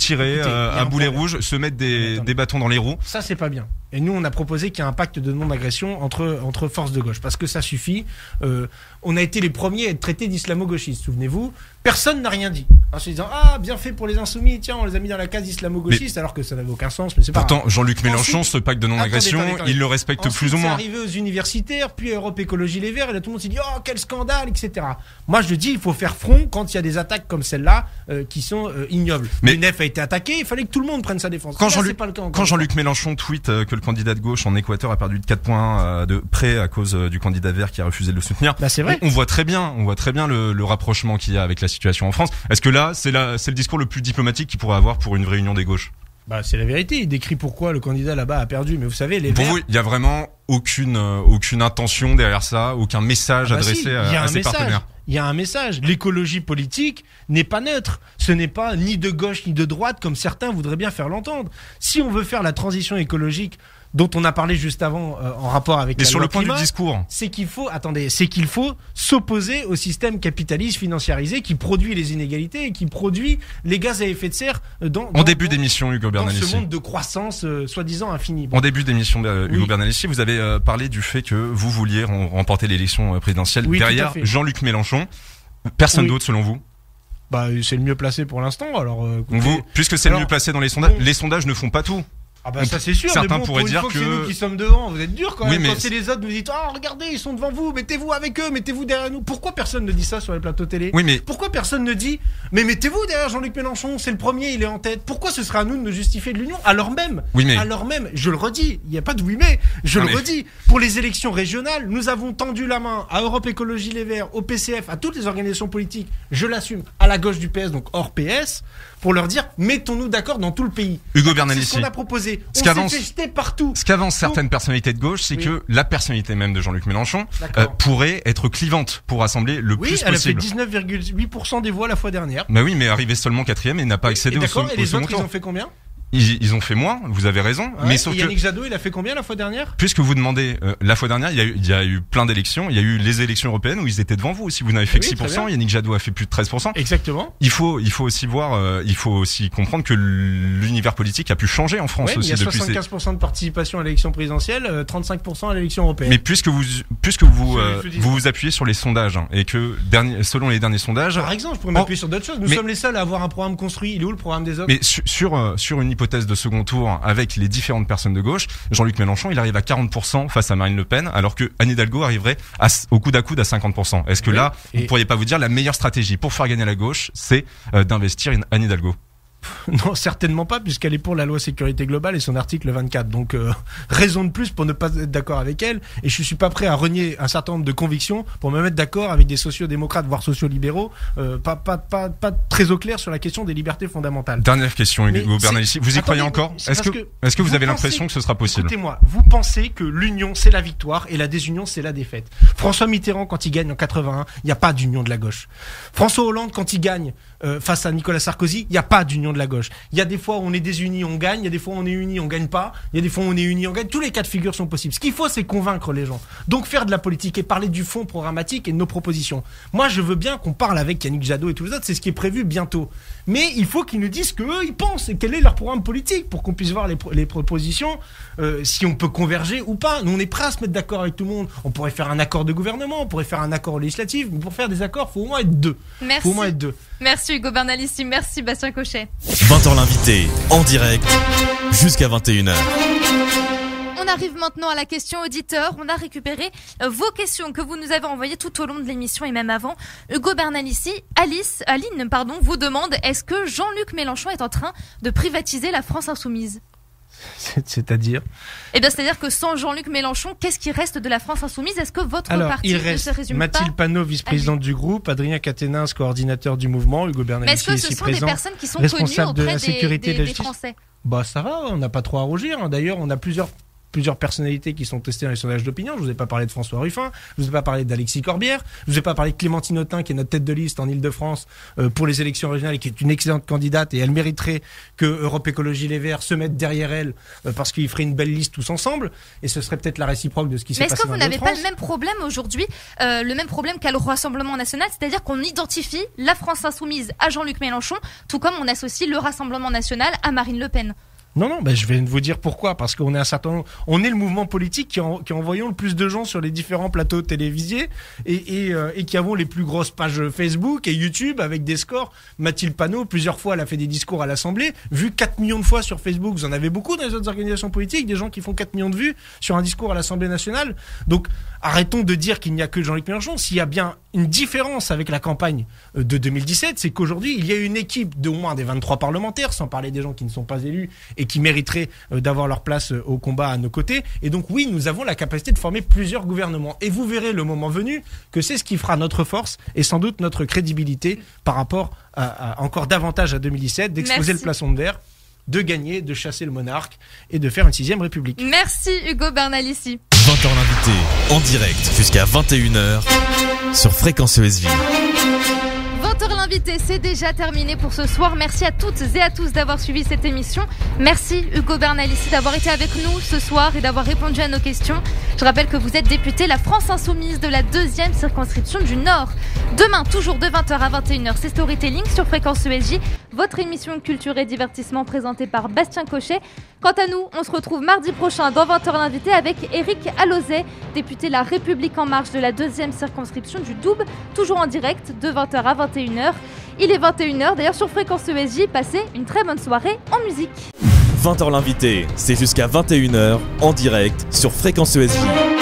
tirer Écoutez, euh, il y a à un boulet problème. rouge, se mettre des, Attendez. des bâtons dans les roues. Ça, c'est pas bien. Et nous, on a proposé qu'il y ait un pacte de non-agression entre, entre forces de gauche. Parce que ça suffit. Euh, on a été les premiers à être traités d'islamo-gauchistes, souvenez-vous. Personne n'a rien dit. En se disant, ah, bien fait pour les insoumis, tiens, on les a mis dans la case islamo-gauchiste, alors que ça n'avait aucun sens. Mais c'est pas Pourtant, grave. Jean-Luc Mélenchon, Ensuite- ce pacte de non-agression, Attendez, attendez, il le respecte Ensuite, plus ou c'est moins. arrivé aux universitaires, puis à Europe Écologie Les Verts, et là tout le monde s'est dit, oh, quel scandale, et cetera. Moi, je dis, il faut faire front quand il y a des attaques comme celle-là, euh, qui sont euh, ignobles. Mais- L'U N E F a été attaqué, il fallait que tout le monde prenne sa défense. Quand Là, Jean-Luc- c'est pas le cas encore Quand une fois. Jean-Luc Mélenchon tweet euh, que le candidat de gauche en Équateur a perdu de quatre points euh, de près à cause euh, du candidat vert qui a refusé de le soutenir, Bah, c'est vrai. on, on voit très bien, on voit très bien le, le rapprochement qu'il y a avec la situation en France. Est-ce que là, c'est la, c'est le discours le plus diplomatique qu'il pourrait avoir pour une vraie union des gauches? Bah, c'est la vérité. Il décrit pourquoi le candidat là-bas a perdu. Mais vous savez, les Pour Verts. vous, il y a vraiment aucune euh, aucune intention derrière ça, aucun message Ah bah adressé si, à, il y a à un ses message. partenaires. Il y a un message. L'écologie politique n'est pas neutre. Ce n'est pas ni de gauche ni de droite comme certains voudraient bien faire l'entendre. Si on veut faire la transition écologique dont on a parlé juste avant euh, en rapport avec Mais la sur loi le point climat, du discours, c'est qu'il faut, attendez, c'est qu'il faut s'opposer au système capitaliste financiarisé qui produit les inégalités et qui produit les gaz à effet de serre dans, en dans- début dans- d'émission, Hugo dans ce Bernalici. monde de croissance euh, soi-disant infinie. Bon. En début d'émission, euh, Hugo Oui. Bernalici, vous avez euh, parlé du fait que vous vouliez rem- remporter l'élection euh, présidentielle Oui, tout à derrière fait. Jean-Luc Mélenchon. Personne Oui. d'autre, selon vous? Bah, c'est le mieux placé pour l'instant. Alors, euh, écoutez- Vous, puisque c'est le Alors, mieux placé dans les sondages, bon. les sondages ne font pas tout. Ah bah On- ça c'est sûr, certains mais bon, pourraient pour une dire fois que, que- c'est nous qui sommes devant, vous êtes dur quand Oui, même. mais Quand c'est les autres, vous dites, ah regardez, ils sont devant vous, mettez-vous avec eux, mettez-vous derrière nous. Pourquoi personne ne dit ça sur les plateaux télé? Oui, mais Pourquoi personne ne dit, mais mettez-vous derrière Jean-Luc Mélenchon, c'est le premier, il est en tête. Pourquoi ce serait à nous de nous justifier de l'union? Alors même, Oui, mais- alors même, je le redis, il n'y a pas de oui mais, je Non, le mais- redis, pour les élections régionales, nous avons tendu la main à Europe Écologie Les Verts, au P C F, à toutes les organisations politiques, je l'assume, à la gauche du P S, donc hors P S, pour leur dire, mettons-nous d'accord dans tout le pays. Hugo C'est ce Bernalici, qu'on a proposé. Ce On qu'avance- s'est fait jeter partout. ce qu'avancent certaines personnalités de gauche, c'est Oui. que la personnalité même de Jean-Luc Mélenchon D'accord. euh, pourrait être clivante pour rassembler le Oui, plus elle a fait possible. dix-neuf virgule huit pour cent des voix la fois dernière. Bah oui, mais arrivé seulement quatrième et n'a pas Et accédé au, d'accord, second- et au les second autres, ils tour. ont fait combien? Ils, ils ont fait moins, vous avez raison, Ouais, mais et sauf que Yannick Jadot, il a fait combien la fois dernière? puisque vous demandez, euh, la fois dernière, il y, a eu, il y a eu plein d'élections, il y a eu les élections européennes où ils étaient devant vous aussi, vous n'avez fait que Oui, six pour très cent, bien. Yannick Jadot a fait plus de treize pour cent. Exactement. Il faut, il faut aussi voir, euh, il faut aussi comprendre que l'univers politique a pu changer en France Ouais, il aussi y a depuis ces... soixante-quinze pour cent de participation à l'élection présidentielle, euh, trente-cinq pour cent à l'élection européenne. Mais puisque vous, puisque vous, Je- euh, je dis- vous vous appuyez sur les sondages hein, et que dernier, selon les derniers sondages, Par exemple, je pourrais Oh. m'appuyer sur d'autres choses. Nous Mais- sommes les seuls à avoir un programme construit. Il est où le programme des autres? mais su- sur euh, sur une hypothèse de second tour avec les différentes personnes de gauche, Jean-Luc Mélenchon, il arrive à quarante pour cent face à Marine Le Pen, alors que Anne Hidalgo arriverait à, s- au coude à coude à cinquante pour cent. Est-ce que Oui. là, Et- vous pourriez pas vous dire la meilleure stratégie pour faire gagner la gauche, c'est euh, d'investir une Anne Hidalgo? Non, certainement pas, puisqu'elle est pour la loi sécurité globale et son article vingt-quatre. Donc, euh, raison de plus pour ne pas être d'accord avec elle. Et je suis pas prêt à renier un certain nombre de convictions pour me mettre d'accord avec des sociodémocrates, voire sociolibéraux, euh, pas, pas, pas, pas très au clair sur la question des libertés fondamentales. Dernière question, Mais Hugo c'est- Bernalici, vous y attendez, croyez encore? c'est Est-ce que, parce est-ce que vous, vous avez pensez- l'impression que ce sera possible? Écoutez-moi, vous pensez que l'union c'est la victoire et la désunion c'est la défaite. François Mitterrand, quand il gagne en quatre-vingt-un, il n'y a pas d'union de la gauche. François Hollande, quand il gagne euh, face à Nicolas Sarkozy, il n'y a pas d'union de la gauche. Il y a des fois où on est désunis, on gagne. Il y a des fois où on est unis, on gagne pas. Il y a des fois où on est unis, on gagne. Tous les cas de figure sont possibles. Ce qu'il faut, c'est convaincre les gens. Donc faire de la politique et parler du fond programmatique et de nos propositions. Moi, je veux bien qu'on parle avec Yannick Jadot et tous les autres. C'est ce qui est prévu bientôt. Mais il faut qu'ils nous disent ce qu'eux, ils pensent et quel est leur programme politique pour qu'on puisse voir les, pro- les propositions, euh, si on peut converger ou pas. Nous, on est prêts à se mettre d'accord avec tout le monde. On pourrait faire un accord de gouvernement, on pourrait faire un accord législatif. Mais pour faire des accords, il faut au moins être deux. Merci. Faut au moins être deux. Merci Hugo Bernalici, merci Bastien Cochet. vingt heures l'invité, en direct, jusqu'à vingt et une heures. On arrive maintenant à la question auditeur. On a récupéré euh, vos questions que vous nous avez envoyées tout au long de l'émission et même avant. Hugo Bernalici, Alice, Aline, pardon, vous demande est-ce que Jean-Luc Mélenchon est en train de privatiser la France insoumise? C'est-à-dire Eh bien, c'est-à-dire que sans Jean-Luc Mélenchon, qu'est-ce qui reste de la France insoumise? Est-ce que votre Alors, parti il ne se reste résume Mathilde pas? Panot, vice-présidente du groupe, Adrien Caténins, coordinateur du mouvement, Hugo Mais est-ce Bernalici que ce ici sont des présent. personnes qui sont connues responsable de auprès la des, sécurité des- et de la des justice. Français? Bah ça va, on n'a pas trop à rougir. hein. D'ailleurs, on a plusieurs plusieurs personnalités qui sont testées dans les sondages d'opinion. Je vous ai pas parlé de François Ruffin, je vous ai pas parlé d'Alexis Corbière, je vous ai pas parlé de Clémentine Autain qui est notre tête de liste en Ile-de-France euh, pour les élections régionales et qui est une excellente candidate et elle mériterait que Europe Écologie Les Verts se mette derrière elle euh, parce qu'ils feraient une belle liste tous ensemble et ce serait peut-être la réciproque de ce qui s'est passé dans Mais est-ce que vous n'avez pas le même problème aujourd'hui, euh, le même problème qu'à le Rassemblement National, c'est-à-dire qu'on identifie la France Insoumise à Jean-Luc Mélenchon, tout comme on associe le Rassemblement National à Marine Le Pen? Non, non, ben je vais vous dire pourquoi. Parce qu'on est un certain, on est le mouvement politique qui, en, qui envoyons le plus de gens sur les différents plateaux télévisés et, et, euh, et qui avons les plus grosses pages Facebook et YouTube avec des scores. Mathilde Panot, plusieurs fois, elle a fait des discours à l'Assemblée, vu quatre millions de fois sur Facebook. Vous en avez beaucoup dans les autres organisations politiques, des gens qui font quatre millions de vues sur un discours à l'Assemblée nationale. Donc, arrêtons de dire qu'il n'y a que Jean-Luc Mélenchon. S'il y a bien une différence avec la campagne de deux mille dix-sept, c'est qu'aujourd'hui, il y a une équipe d'au moins des vingt-trois parlementaires, sans parler des gens qui ne sont pas élus et qui mériteraient d'avoir leur place au combat à nos côtés. Et donc oui, nous avons la capacité de former plusieurs gouvernements. Et vous verrez le moment venu que c'est ce qui fera notre force et sans doute notre crédibilité par rapport à, à encore davantage à deux mille dix-sept, d'exploser le plafond de verre, de gagner, de chasser le monarque et de faire une sixième république. Merci Hugo Bernalicis. vingt heures l'invité, en direct jusqu'à vingt et une heures sur Fréquence E S V. vingt heures l'invité, c'est déjà terminé pour ce soir. Merci à toutes et à tous d'avoir suivi cette émission. Merci Hugo Bernalicis d'avoir été avec nous ce soir et d'avoir répondu à nos questions. Je rappelle que vous êtes député La France Insoumise de la deuxième circonscription du Nord. Demain, toujours de vingt heures à vingt et une heures, c'est Storytelling sur Fréquence E S J, votre émission culture et divertissement présentée par Bastien Cochet. Quant à nous, on se retrouve mardi prochain dans vingt heures l'invité avec Éric Alauzet, député La République En Marche de la deuxième circonscription du Doubs, toujours en direct de vingt heures à vingt et une heures. Il est vingt et une heures, d'ailleurs sur Fréquence E S J, passez une très bonne soirée en musique. vingt heures l'invité, c'est jusqu'à vingt et une heures en direct sur Fréquence E S V.